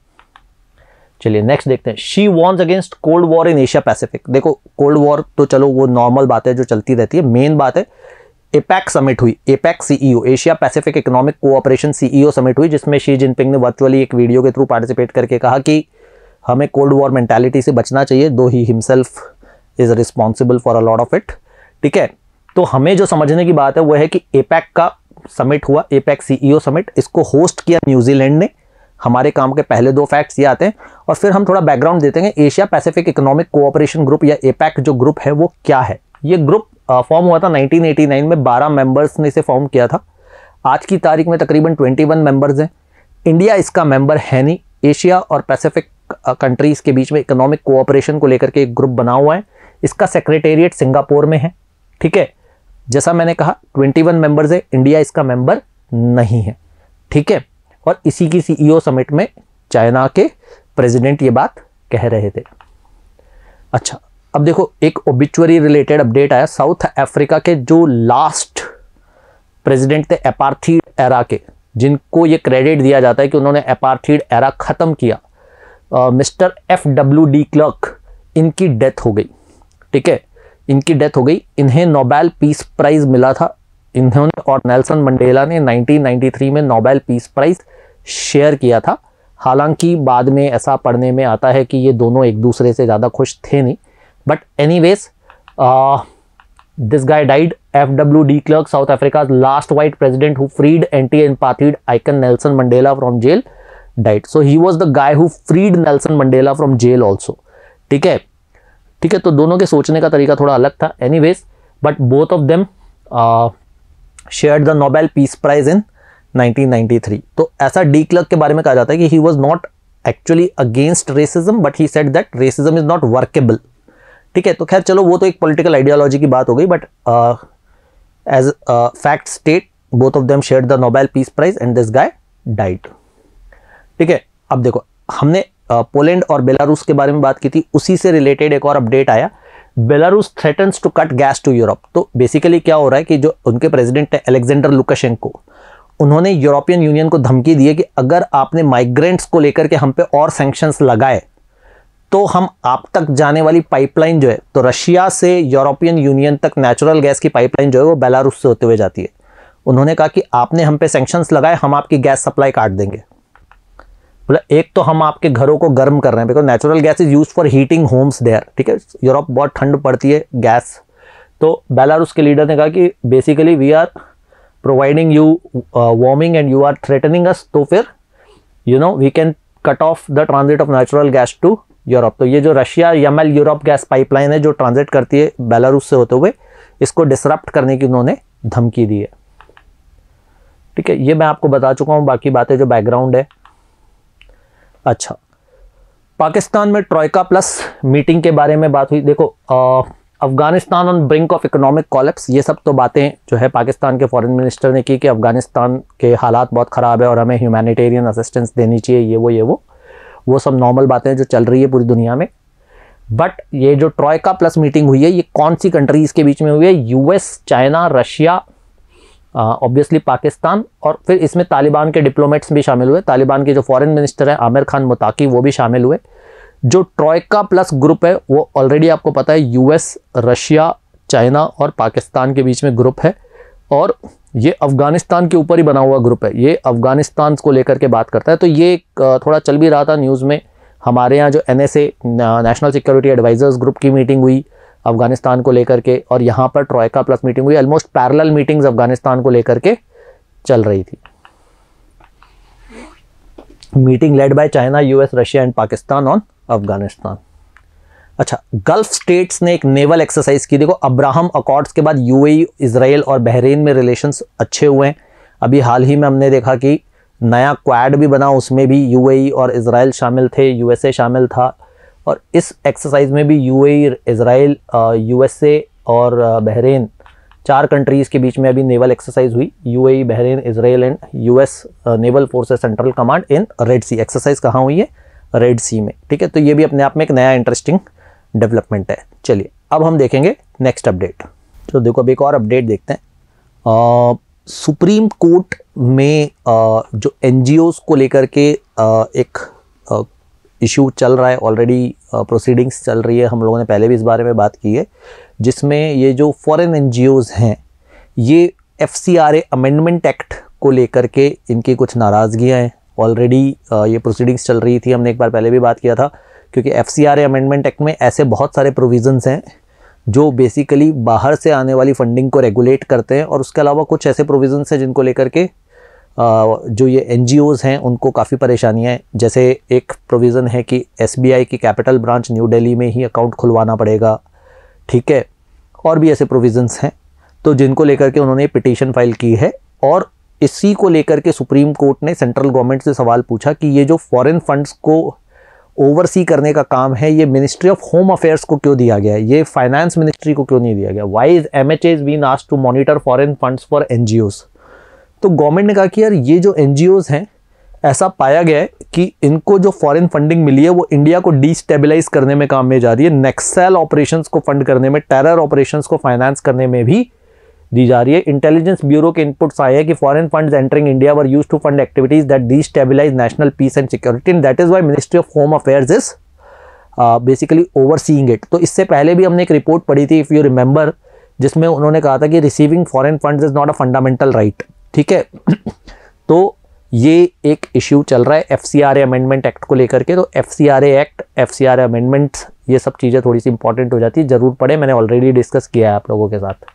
चलिए नेक्स्ट देखते हैं। Xi warns against cold war in Asia Pacific. देखो कोल्ड वॉर तो चलो वो नॉर्मल बात है जो चलती रहती है, मेन बात है एपैक समिट हुई, APEC CEO, Asia Pacific economic cooperation CEO summit हुई, जिसमें शी जिनपिंग ने वर्चुअली एक वीडियो के थ्रू पार्टिसिपेट करके कहा कि हमें कोल्ड वॉर मेंटालिटी से बचना चाहिए, though he himself is responsible for a lot of it. ठीक है, तो हमें जो समझने की बात है वो है कि एपैक का समिट हुआ, एपैक सीईओ समिट, इसको होस्ट किया न्यूजीलैंड ने। हमारे काम के पहले 2 फैक्ट्स ये आते हैं और फिर हम थोड़ा बैकग्राउंड देते हैं। Asia Pacific economic cooperation group या एपैक जो ग्रुप है वो क्या है। ये ग्रुप फॉर्म हुआ था 1989 में, 12 मेंबर्स ने इसे फॉर्म किया था। आज की तारीख में तकरीबन 21 मेंबर्स हैं। इंडिया इसका मेंबर है नहीं। एशिया और पैसिफिक कंट्रीज़ के बीच में इकोनॉमिक कोऑपरेशन को लेकर के एक ग्रुप बना हुआ है। इसका सेक्रेटेरिएट सिंगापुर में है। ठीक है, जैसा मैंने कहा 21 मेंबर्स है, इंडिया इसका मेंबर नहीं है। ठीक है, और इसी की सीईओ समिट में चाइना के प्रेसिडेंट ये बात कह रहे थे। अच्छा, अब देखो एक ओबिचुअरी रिलेटेड अपडेट आया। साउथ अफ्रीका के जो लास्ट प्रेसिडेंट थे एपार्थीड एरा के, जिनको ये क्रेडिट दिया जाता है कि उन्होंने एपार्थीड एरा खत्म किया, मिस्टर FW de Klerk, इनकी डेथ हो गई। ठीक है, इनकी डेथ हो गई। इन्हें नोबेल पीस प्राइज मिला था। इन्होंने और नेल्सन मंडेला ने 1993 में नोबेल पीस प्राइज शेयर किया था। हालांकि बाद में ऐसा पढ़ने में आता है कि ये दोनों एक दूसरे से ज़्यादा खुश थे नहीं। But anyways this guy died. FW de Klerk, South Africa's last white president who freed anti apartheid icon Nelson Mandela from jail, died. So he was the guy who freed Nelson Mandela from jail also. ठीक है, ठीक है, तो दोनों के सोचने का तरीका थोड़ा अलग था। Anyways, but both of them shared the Nobel Peace Prize in 1993। तो ऐसा डी क्लर्क के बारे में कहा जाता है कि he was not actually against racism, but he said that racism is not workable. ठीक है, तो खैर चलो वो तो एक पॉलिटिकल आइडियोलॉजी की बात हो गई। But as fact state both of them shared the Nobel Peace Prize and this guy died. ठीक है, अब देखो हमने पोलैंड और बेलारूस के बारे में बात की थी, उसी से रिलेटेड एक और अपडेट आया। Belarus threatens to cut gas to Europe. तो बेसिकली क्या हो रहा है कि जो उनके प्रेसिडेंट है अलेक्जेंडर लुकाशेंको, उन्होंने यूरोपियन यूनियन को धमकी दी है कि अगर आपने माइग्रेंट्स को लेकर के हम पे और सैंक्शंस लगाए तो हम आप तक जाने वाली पाइपलाइन जो है, तो रशिया से यूरोपियन यूनियन तक नेचुरल गैस की पाइपलाइन जो है वो बेलारूस से होते हुए जाती है। उन्होंने कहा कि आपने हम पे सैंक्शंस लगाए, हम आपकी गैस सप्लाई काट देंगे। बोला एक तो हम आपके घरों को गर्म कर रहे हैं, because natural gas is use for heating homes there. ठीक है, यूरोप बहुत ठंड पड़ती है गैस। तो बेलारूस के लीडर ने कहा कि basically we are providing you warming and you are threatening us, तो फिर we can cut off the transit of natural gas to Europe. तो ये जो Russia Yamal Europe gas pipeline है जो ट्रांजिट करती है बेलारूस से होते हुए, इसको डिसरप्ट करने की उन्होंने धमकी दी है। ठीक है, ये मैं आपको बता चुका हूँ, बाकी बातें जो बैकग्राउंड है। अच्छा, पाकिस्तान में ट्रॉयका प्लस मीटिंग के बारे में बात हुई। देखो Afghanistan on brink of economic collapse, ये सब तो बातें जो है पाकिस्तान के फॉरेन मिनिस्टर ने की कि अफगानिस्तान के हालात बहुत ख़राब है और हमें ह्यूमैनिटेरियन असिस्टेंस देनी चाहिए, ये वो सब नॉर्मल बातें जो चल रही है पूरी दुनिया में। बट ये जो ट्रॉयका प्लस मीटिंग हुई है ये कौन सी कंट्रीज के बीच में हुई है? US, China, Russia, obviously Pakistan, और फिर इसमें तालिबान के डिप्लोमेट्स भी शामिल हुए। तालिबान के जो फॉरेन मिनिस्टर हैं आमिर खान मुताकी वो भी शामिल हुए। जो ट्रॉयका प्लस ग्रुप है वो ऑलरेडी आपको पता है यूएस, रशिया, चाइना और पाकिस्तान के बीच में ग्रुप है, और ये अफगानिस्तान के ऊपर ही बना हुआ ग्रुप है। ये अफगानिस्तान को लेकर के बात करता है। तो ये थोड़ा चल भी रहा था न्यूज़ में, हमारे यहाँ जो NSA national security advisers group की मीटिंग हुई अफगानिस्तान को लेकर के, और यहाँ पर ट्रॉयका प्लस मीटिंग हुई। ऑलमोस्ट पैरेलल मीटिंग्स अफगानिस्तान को लेकर के चल रही थी। Meeting led by China, US, Russia and Pakistan on Afghanistan. अच्छा, गल्फ स्टेट्स ने एक नेवल एक्सरसाइज की। देखो, अब्राहम अकॉर्ड्स के बाद UAE, इजराइल और बहरीन में रिलेशंस अच्छे हुए हैं। अभी हाल ही में हमने देखा कि नया क्वाड भी बना, उसमें भी UAE और इजराइल शामिल थे, USA शामिल था, और इस एक्सरसाइज में भी UAE, इजराइल, USA और बहरीन, 4 कंट्रीज़ के बीच में अभी नेवल एक्सरसाइज हुई। UAE, Bahrain, Israel and US naval forces central command in Red Sea. Exercise कहाँ हुई है? रेड सी में। ठीक है, तो ये भी अपने आप में एक नया इंटरेस्टिंग डेवलपमेंट है। चलिए अब हम देखेंगे नेक्स्ट अपडेट। तो देखो अब एक और अपडेट देखते हैं। सुप्रीम कोर्ट में जो NGOs को लेकर के एक इशू चल रहा है, ऑलरेडी प्रोसीडिंग्स चल रही है, हम लोगों ने पहले भी इस बारे में बात की है, जिसमें ये जो फॉरेन NGOs हैं ये FCRA अमेंडमेंट एक्ट को लेकर के इनकी कुछ नाराज़गियाँ हैं। ऑलरेडी ये प्रोसीडिंग्स चल रही थी, हमने एक बार पहले भी बात किया था, क्योंकि FCRA अमेंडमेंट एक्ट में ऐसे बहुत सारे प्रोविजंस हैं जो बेसिकली बाहर से आने वाली फंडिंग को रेगुलेट करते हैं, और उसके अलावा कुछ ऐसे प्रोविजंस हैं जिनको लेकर के जो ये NGOs हैं उनको काफ़ी परेशानियाँ हैं। जैसे एक प्रोविज़न है कि SBI की कैपिटल ब्रांच न्यू दिल्ली में ही अकाउंट खुलवाना पड़ेगा। ठीक है, और भी ऐसे प्रोविजंस हैं तो जिनको लेकर के उन्होंने पिटीशन फाइल की है, और इसी को लेकर के सुप्रीम कोर्ट ने सेंट्रल गवर्नमेंट से सवाल पूछा कि ये जो फॉरेन फंड्स को ओवरसी करने का काम है ये मिनिस्ट्री ऑफ होम अफेयर्स को क्यों दिया गया है, ये फाइनेंस मिनिस्ट्री को क्यों नहीं दिया गया? Why is MHAs been asked to monitor foreign funds for NGOs? तो गवर्नमेंट ने कहा कि यार ये जो NGOs हैं, ऐसा पाया गया है कि इनको जो फॉरेन फंडिंग मिली है वो इंडिया को डिस्टेबलाइज करने में काम में जा रही है, नक्सल ऑपरेशंस को फंड करने में, टेरर ऑपरेशंस को फाइनेंस करने में भी दी जा रही है। इंटेलिजेंस ब्यूरो के इनपुट्स आए हैं कि foreign funds entering India were used to fund activities that destabilise national peace and security, and that is why Ministry of Home Affairs is basically overseeing it. तो इससे पहले भी हमने एक रिपोर्ट पढ़ी थी, इफ यू रिमेंबर, जिसमें उन्होंने कहा था कि receiving foreign funds is not a fundamental right. ठीक है, तो ये एक इश्यू चल रहा है FCRA अमेंडमेंट एक्ट को लेकर के। तो FCRA एक्ट, FCRA अमेंडमेंट, ये सब चीज़ें थोड़ी सी इंपॉर्टेंट हो जाती है, जरूर पढ़े, मैंने ऑलरेडी डिस्कस किया है आप लोगों के साथ।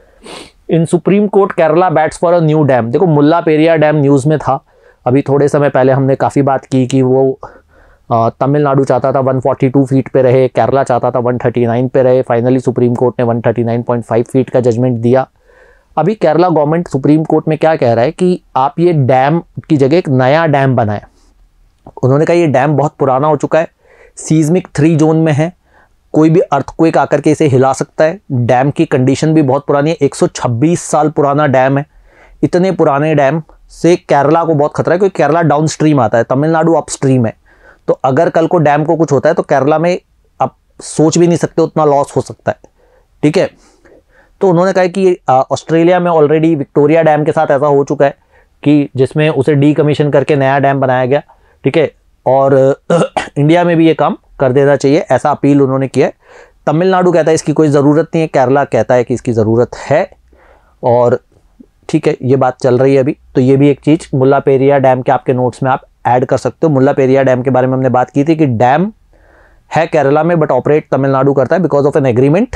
In Supreme Court Kerala bats for a new dam. देखो, मुल्ला पेरियार डैम न्यूज़ में था अभी थोड़े समय पहले, हमने काफ़ी बात की कि वो तमिलनाडु चाहता था 142 फीट पे रहे, केरला चाहता था 139 पे रहे। फाइनली सुप्रीम कोर्ट ने 139.5 फीट का जजमेंट दिया। अभी केरला गवर्नमेंट सुप्रीम कोर्ट में क्या कह रहा है कि आप ये डैम की जगह एक नया डैम बनाएं। उन्होंने कहा ये डैम बहुत पुराना हो चुका है, सीज्मिक 3 जोन में है, कोई भी अर्थक्वेक आकर के इसे हिला सकता है, डैम की कंडीशन भी बहुत पुरानी है, 126 साल पुराना डैम है। इतने पुराने डैम से केरला को बहुत खतरा है, क्योंकि केरला डाउन स्ट्रीम आता है, तमिलनाडु अप स्ट्रीम है। तो अगर कल को डैम को कुछ होता है तो केरला में आप सोच भी नहीं सकते उतना लॉस हो सकता है। ठीक है, तो उन्होंने कहा कि ऑस्ट्रेलिया में ऑलरेडी विक्टोरिया डैम के साथ ऐसा हो चुका है कि जिसमें उसे डीकमीशन करके नया डैम बनाया गया। ठीक है, और इंडिया में भी ये काम कर देना चाहिए, ऐसा अपील उन्होंने किया है। तमिलनाडु कहता है इसकी कोई ज़रूरत नहीं है, केरला कहता है कि इसकी ज़रूरत है, और ठीक है, ये बात चल रही है अभी। तो ये भी एक चीज़ मुल्ला पेरियार डैम के आपके नोट्स में आप ऐड कर सकते हो। मुल्ला पेरियार डैम के बारे में हमने बात की थी कि डैम है केरला में बट ऑपरेट तमिलनाडु करता है because of an agreement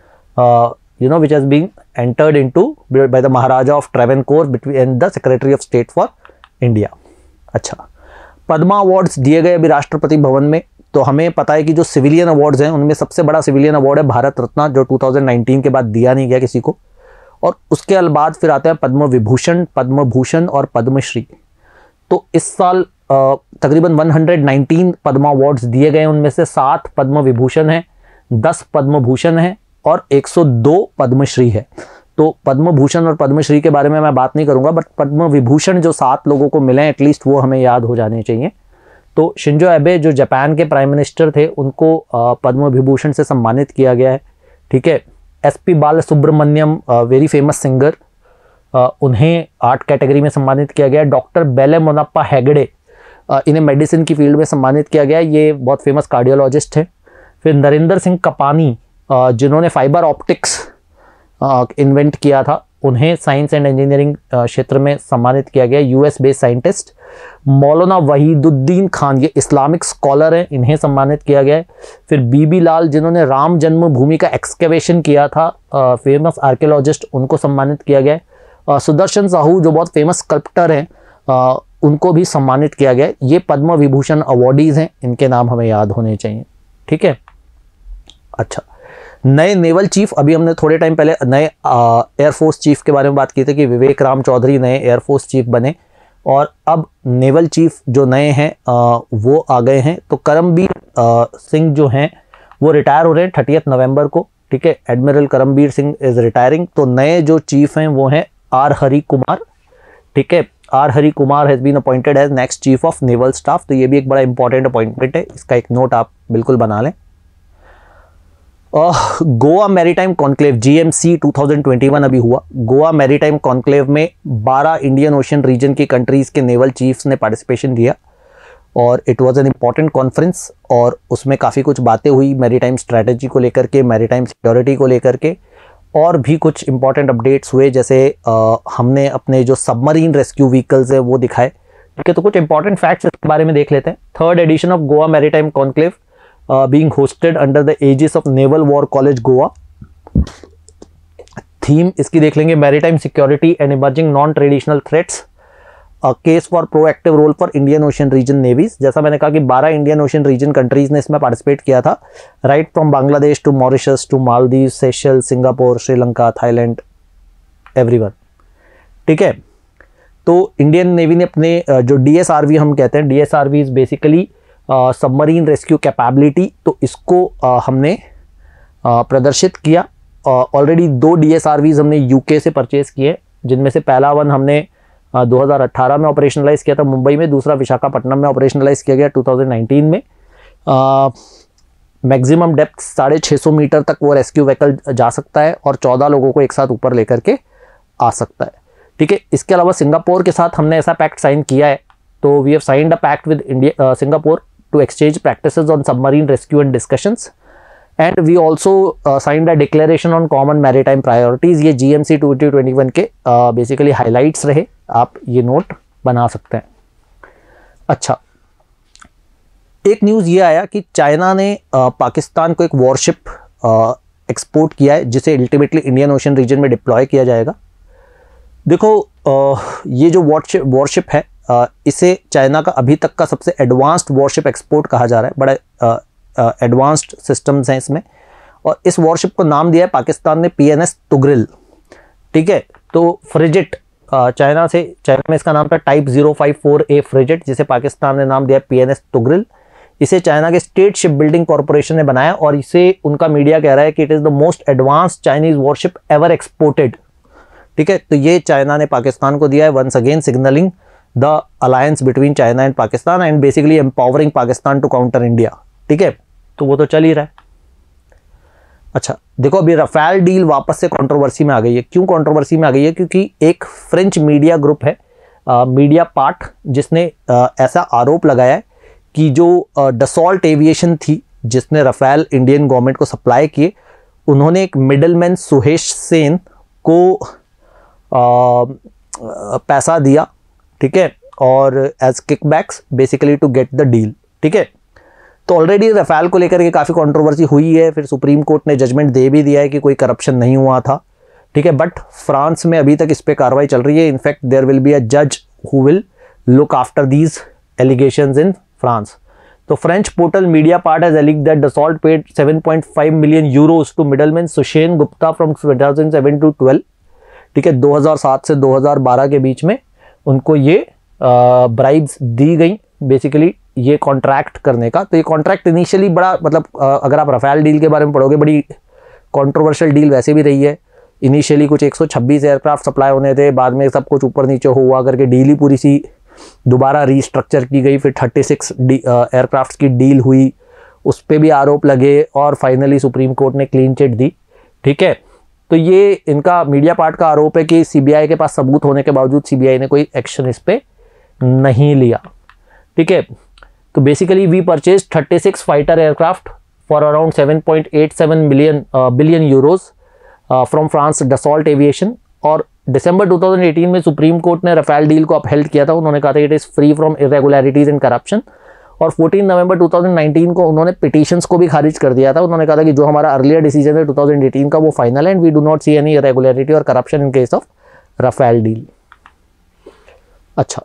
which has been entered into by the Maharaja of Travancore between the Secretary of State for India। अच्छा, पद्मा अवार्ड्स दिए गए अभी राष्ट्रपति भवन में। तो हमें पता है कि जो सिविलियन अवार्ड्स हैं उनमें सबसे बड़ा सिविलियन अवार्ड है भारत रत्न, जो 2019 के बाद दिया नहीं गया किसी को, और उसके बाद फिर आते हैं पद्म विभूषण, पद्म भूषण और पद्मश्री। तो इस साल तकरीबन 119 पद्मा अवार्ड्स दिए गए, उनमें से 7 पद्म विभूषण हैं, 10 पद्म भूषण हैं और 102 पद्मश्री है। तो पद्म भूषण और पद्मश्री के बारे में मैं बात नहीं करूंगा, बट पद्म विभूषण जो 7 लोगों को मिले हैं एटलीस्ट वो हमें याद हो जाने चाहिए। तो शिंजो एबे जो जापान के प्राइम मिनिस्टर थे उनको पद्म विभूषण से सम्मानित किया गया है। ठीक है, SP Balasubrahmanyam very famous singer, उन्हें आर्ट कैटेगरी में सम्मानित किया गया। डॉक्टर बेले मोनाप्पा हेगड़े, इन्हें मेडिसिन की फील्ड में सम्मानित किया गया, ये बहुत फेमस कार्डियोलॉजिस्ट हैं। फिर नरेंद्र सिंह कपानी, जिन्होंने फाइबर ऑप्टिक्स इन्वेंट किया था, उन्हें साइंस एंड इंजीनियरिंग क्षेत्र में सम्मानित किया गया, यूएस बेस्ड साइंटिस्ट। मौलाना वहीदुद्दीन खान, ये इस्लामिक स्कॉलर हैं, इन्हें सम्मानित किया गया है। फिर बीबी लाल, जिन्होंने राम जन्मभूमि का एक्सकेवेशन किया था, फेमस आर्कियोलॉजिस्ट, उनको सम्मानित किया गया है। सुदर्शन साहू जो बहुत फेमस स्कल्प्टर हैं, उनको भी सम्मानित किया गया है। ये पद्म विभूषण अवॉर्डीज हैं, इनके नाम हमें याद होने चाहिए। ठीक है, अच्छा, नए नेवल चीफ, अभी हमने थोड़े टाइम पहले नए एयरफोर्स चीफ के बारे में बात की थी कि विवेक राम चौधरी नए एयरफोर्स चीफ बने, और अब नेवल चीफ जो नए हैं वो आ गए हैं। तो करमबीर सिंह जो हैं वो रिटायर हो रहे हैं 30 नवंबर को। ठीक है, admiral Karambir Singh is retiring. तो नए जो चीफ हैं वो हैं आर हरि कुमार। ठीक है, R Hari Kumar has been appointed as next chief of naval staff. तो ये भी एक बड़ा इंपॉर्टेंट अपॉइंटमेंट है, इसका एक नोट आप बिल्कुल बना लें। गोवा मैरीटाइम कॉन्क्लेव GMC 2021 अभी हुआ। गोवा मैरीटाइम कॉन्क्लेव में 12 इंडियन ओशन रीजन की कंट्रीज़ के नेवल चीफ्स ने पार्टिसिपेशन दिया, और it was an important conference, और उसमें काफ़ी कुछ बातें हुई मैरीटाइम स्ट्रैटेजी को लेकर के, मैरीटाइम सिक्योरिटी को लेकर के, और भी कुछ इंपॉर्टेंट अपडेट्स हुए। जैसे हमने अपने जो सबमरीन रेस्क्यू व्हीकल्स है वो दिखाए। ठीक है, तो कुछ इंपॉर्टेंट फैक्ट्स इसके बारे में देख लेते हैं। 3rd edition of Goa maritime conclave being hosted under the aegis of Naval War College Goa। Theme इसकी देख लेंगे, maritime security and emerging non traditional threats, a case for proactive role for Indian Ocean region navies. जैसा मैंने कहा कि 12 इंडियन ओशन रीजन कंट्रीज ने इसमें पार्टिसिपेट किया था, right from Bangladesh to Mauritius to Maldives, Seychelles, Singapore, Sri Lanka, Thailand, everyone. ठीक है, तो इंडियन नेवी ने अपने जो DSRV हम कहते हैं, DSRV is basically submarine rescue capability, तो इसको हमने प्रदर्शित किया। ऑलरेडी 2 DSRVs हमने UK से परचेज किए, जिनमें से पहला वन हमने 2018 में ऑपरेशनलाइज किया था मुंबई में, दूसरा विशाखापट्टनम में ऑपरेशनलाइज किया गया 2019 में। मैक्सिमम डेप्थ 650 मीटर तक वो रेस्क्यू व्हीकल जा सकता है, और 14 लोगों को एक साथ ऊपर लेकर के आ सकता है। ठीक है, इसके अलावा सिंगापुर के साथ हमने ऐसा पैक्ट साइन किया है। तो we have signed a pact with India Singapore to exchange practices on submarine rescue and discussions, and we also signed a declaration on common maritime priorities। ये GMC 2021 के basically highlights रहे, आप ये नोट बना सकते हैं। अच्छा, एक न्यूज़ ये आया कि चाइना ने पाकिस्तान को एक वॉरशिप एक्सपोर्ट किया है, जिसे अल्टीमेटली इंडियन ओशन रीजन में डिप्लॉय किया जाएगा। देखो, ये जो वॉरशिप है, इसे चाइना का अभी तक का सबसे एडवांस्ड वॉरशिप एक्सपोर्ट कहा जा रहा है। बड़ा एडवांस्ड सिस्टम्स हैं इसमें, और इस वॉरशिप को नाम दिया है पाकिस्तान ने PNS तुगरिल। ठीक है, तो फ्रिजिट चाइना में इसका नाम था टाइप 054A फ्रिजिट, जिसे पाकिस्तान ने नाम दिया PNS तुगरिल। इसे चाइना के स्टेट शिप बिल्डिंग कॉरपोरेशन ने बनाया, और इसे उनका मीडिया कह रहा है कि it is the most advanced Chinese warship ever exported. ठीक है, तो ये चाइना ने पाकिस्तान को दिया है, once again signalling the alliance between China and Pakistan, and basically empowering Pakistan to counter India. ठीक है, तो वो तो चल ही रहा है। अच्छा, देखो, अभी रफेल डील वापस से कंट्रोवर्सी में आ गई है। क्यों कंट्रोवर्सी में आ गई है? क्योंकि एक फ्रेंच मीडिया ग्रुप है, मीडिया पार्ट, जिसने ऐसा आरोप लगाया है कि जो डसॉल्ट एविएशन थी, जिसने रफेल इंडियन गवर्नमेंट को सप्लाई किए, उन्होंने एक मिडलमैन सुहेश सेन को पैसा दिया। ठीक है, और as kickbacks basically to get the deal. ठीक है, तो ऑलरेडी रफेल को लेकर के काफ़ी कंट्रोवर्सी हुई है, फिर सुप्रीम कोर्ट ने जजमेंट दे भी दिया है कि कोई करप्शन नहीं हुआ था। ठीक है, बट फ्रांस में अभी तक इस पे कार्रवाई चल रही है। In fact there will be a जज who will look after these allegations in France. तो French portal Mediapart has alleged that Dassault paid 7.5 million euros to middleman Sushen Gupta from 2007 to 12। ठीक है, 2007 से 2012 के बीच में उनको ये ब्राइब्स दी गई, बेसिकली ये कॉन्ट्रैक्ट करने का। तो ये कॉन्ट्रैक्ट इनिशियली बड़ा, मतलब अगर आप रफेल डील के बारे में पढ़ोगे, बड़ी कंट्रोवर्शियल डील वैसे भी रही है। इनिशियली कुछ 126 एयरक्राफ्ट सप्लाई होने थे, बाद में सब कुछ ऊपर नीचे हुआ करके डील ही पूरी सी दोबारा रीस्ट्रक्चर की गई, फिर 36 एयरक्राफ्ट की डील हुई, उस पर भी आरोप लगे और फाइनली सुप्रीम कोर्ट ने क्लीन चिट दी। ठीक है, तो ये इनका मीडिया पार्ट का आरोप है कि सीबीआई के पास सबूत होने के बावजूद सीबीआई ने कोई एक्शन इस पे नहीं लिया। ठीक है, तो basically we purchase 36 fighter aircraft for around 7.87 billion euros from France Dassault Aviation. और दिसंबर 2018 में सुप्रीम कोर्ट ने रफेल डील को अपहेल्ड किया था। उन्होंने कहा था it is free from irregularities and corruption. और 14 नवंबर 2019 को उन्होंने पिटीशंस को भी खारिज कर दिया था। उन्होंने कहा था कि जो हमारा अर्लियर डिसीजन है 2018 का वो फाइनल है and we do not see any irregularity और corruption in case of Rafale deal. अच्छा,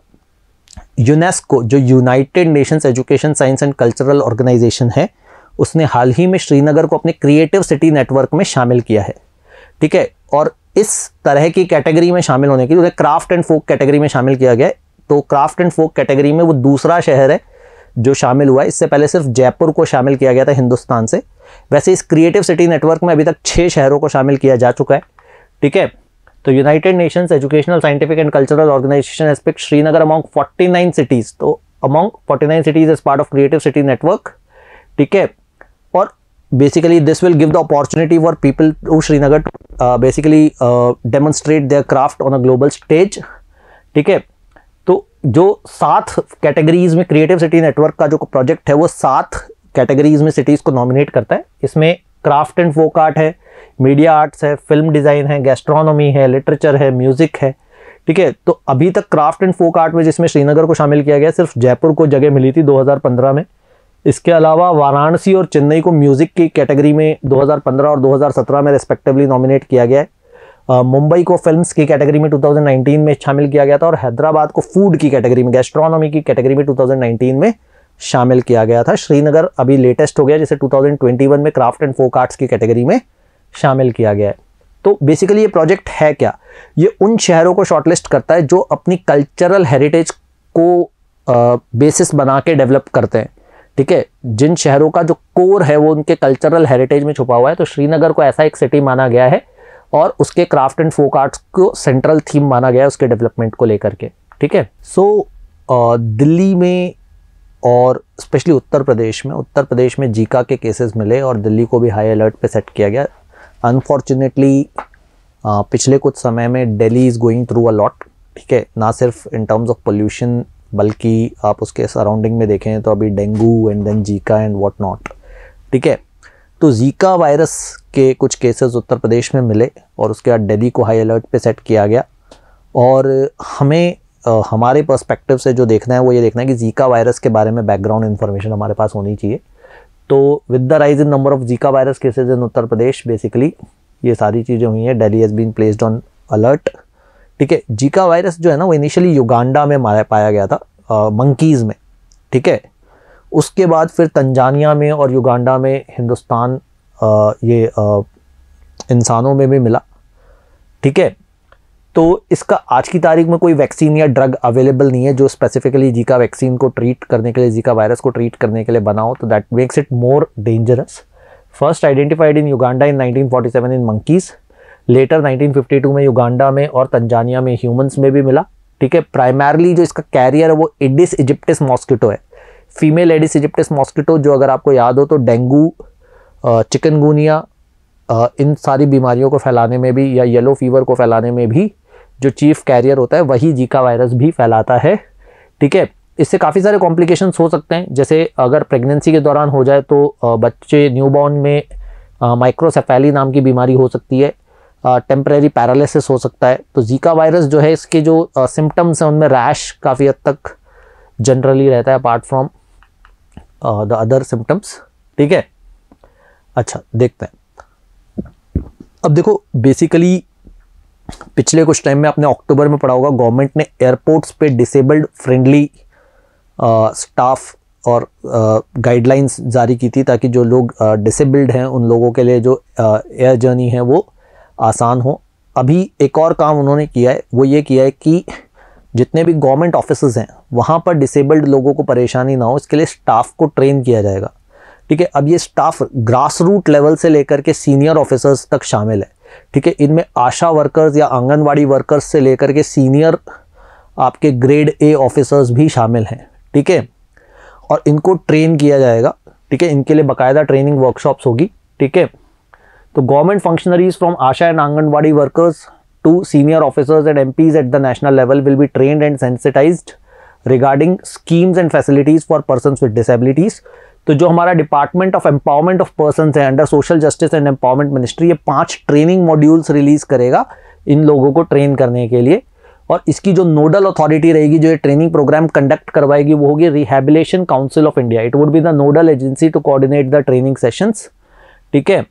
यूनेस्को जो United Nations education science and cultural organization है, उसने हाल ही में श्रीनगर को अपने क्रिएटिव सिटी नेटवर्क में शामिल किया है। ठीक है, और इस तरह की कैटेगरी में शामिल होने के लिए उन्हें क्राफ्ट एंड फोक कैटेगरी में शामिल किया गया है। तो क्राफ्ट एंड फोक कैटेगरी में वो दूसरा शहर है जो शामिल हुआ है। इससे पहले सिर्फ जयपुर को शामिल किया गया था हिंदुस्तान से। वैसे इस क्रिएटिव सिटी नेटवर्क में अभी तक 6 शहरों को शामिल किया जा चुका है। ठीक है, तो United Nations Educational Scientific and cultural Organisation has picked Srinagar among 49 cities. तो among 49 cities as part of creative city network. ठीक है, और basically this will give the opportunity for people to Srinagar basically demonstrate their craft on a global stage. ठीक है, तो जो 7 कैटेगरीज में क्रिएटिव सिटी नेटवर्क का जो प्रोजेक्ट है वो 7 कैटेगरीज में सिटीज़ को नॉमिनेट करता है। इसमें क्राफ्ट एंड फोक आर्ट है, मीडिया आर्ट्स है, फिल्म डिज़ाइन है, गैस्ट्रोनॉमी है, लिटरेचर है, म्यूज़िक है। ठीक है, तो अभी तक क्राफ्ट एंड फोक आर्ट में जिसमें श्रीनगर को शामिल किया गया, सिर्फ जयपुर को जगह मिली थी 2015 में। इसके अलावा वाराणसी और चेन्नई को म्यूज़िक की कैटेगरी में 2015 और 2017 में रिस्पेक्टिवली नॉमिनेट किया गया है। मुंबई को फिल्म्स की कैटेगरी में 2019 में शामिल किया गया था और हैदराबाद को फूड की कैटेगरी में, गैस्ट्रोनॉमी की कैटेगरी में 2019 में शामिल किया गया था। श्रीनगर अभी लेटेस्ट हो गया जिसे 2021 में क्राफ्ट एंड फोक आर्ट्स की कैटेगरी में शामिल किया गया है। तो बेसिकली ये प्रोजेक्ट है क्या, ये उन शहरों को शॉर्टलिस्ट करता है जो अपनी कल्चरल हेरिटेज को बेसिस बना के डेवलप करते हैं। ठीक है, जिन शहरों का जो कोर है वो उनके कल्चरल हेरिटेज में छुपा हुआ है। तो श्रीनगर को ऐसा एक सिटी माना गया है और उसके क्राफ्ट एंड फोक आर्ट्स को सेंट्रल थीम माना गया है उसके डेवलपमेंट को लेकर के। ठीक है, सो दिल्ली में और स्पेशली उत्तर प्रदेश में जीका के केसेस मिले और दिल्ली को भी हाई अलर्ट पे सेट किया गया। अनफॉर्चुनेटली पिछले कुछ समय में Delhi is going through a lot. ठीक है, ना सिर्फ इन टर्म्स ऑफ पोल्यूशन बल्कि आप उसके सराउंडिंग में देखें तो अभी dengue and then Zika and what not. ठीक है, तो जीका वायरस के कुछ केसेस उत्तर प्रदेश में मिले और उसके बाद दिल्ली को हाई अलर्ट पे सेट किया गया। और हमें हमारे पर्सपेक्टिव से जो देखना है वो ये देखना है कि जीका वायरस के बारे में बैकग्राउंड इन्फॉर्मेशन हमारे पास होनी चाहिए। तो with the rise in number of Zika virus cases in Uttar Pradesh basically ये सारी चीज़ें हुई हैं। Delhi has been placed on alert. ठीक है, जीका वायरस जो है ना वो इनिशियली युगांडा में पाया गया था, मंकीज़ में। ठीक है, उसके बाद फिर तंजानिया में और युगांडा में हिंदुस्तान ये इंसानों में भी मिला। ठीक है, तो इसका आज की तारीख में कोई वैक्सीन या ड्रग अवेलेबल नहीं है जो स्पेसिफिकली जीका वैक्सीन को ट्रीट करने के लिए, जीका वायरस को ट्रीट करने के लिए बना हो। तो that makes it more dangerous. First identified in Uganda in 1947 in monkeys, later 1952 में युगांडा में और तंजानिया में ह्यूमंस में भी मिला। ठीक है, प्राइमरली जो इसका कैरियर है वो एडिस इजिप्टिस मॉस्किटो है, फीमेल एडिस इजिप्टिस मॉस्किटो, जो अगर आपको याद हो तो डेंगू, चिकनगुनिया, इन सारी बीमारियों को फैलाने में भी या येलो फीवर को फैलाने में भी जो चीफ कैरियर होता है वही जीका वायरस भी फैलाता है। ठीक है, इससे काफ़ी सारे कॉम्प्लिकेशंस हो सकते हैं, जैसे अगर प्रेगनेंसी के दौरान हो जाए तो बच्चे न्यूबॉर्न में माइक्रोसेफेली नाम की बीमारी हो सकती है, टेम्परेरी पैरालिसिस हो सकता है। तो जीका वायरस जो है इसके जो सिम्टम्स हैं उनमें रैश काफ़ी हद तक जनरली रहता है apart from the other symptoms. ठीक है, अच्छा देखते हैं। अब देखो बेसिकली पिछले कुछ टाइम में आपने अक्टूबर में पढ़ा होगा, गवर्नमेंट ने एयरपोर्ट्स पे डिसेबल्ड फ्रेंडली स्टाफ और गाइडलाइंस जारी की थी ताकि जो लोग डिसेबल्ड हैं उन लोगों के लिए जो एयर जर्नी है वो आसान हो। अभी एक और काम उन्होंने किया है, वो ये किया है कि जितने भी गवर्नमेंट ऑफिसेज हैं वहाँ पर डिसेबल्ड लोगों को परेशानी ना हो, इसके लिए स्टाफ को ट्रेन किया जाएगा। ठीक है, अब ये स्टाफ ग्रास रूट लेवल से लेकर के सीनियर ऑफिसर्स तक शामिल है। ठीक है, इनमें आशा वर्कर्स या आंगनवाड़ी वर्कर्स से लेकर के सीनियर आपके ग्रेड ए ऑफिसर्स भी शामिल हैं, ठीक है, और इनको ट्रेन किया जाएगा, ठीक है, इनके लिए बाकायदा ट्रेनिंग वर्कशॉप्स होगी, ठीक है। तो government functionaries from ASHA and anganwadi workers to senior officers and MPs at the national level will be trained and sensitised regarding schemes and facilities for persons with disabilities. तो जो हमारा department of empowerment of persons है under social justice and empowerment ministry, ये 5 ट्रेनिंग मॉड्यूल्स रिलीज करेगा इन लोगों को ट्रेन करने के लिए। और इसकी जो नोडल अथॉरिटी रहेगी जो ये ट्रेनिंग प्रोग्राम कंडक्ट करवाएगी वो होगी Rehabilitation Council of India. It would be the nodal agency to coordinate the training sessions, ठीक है।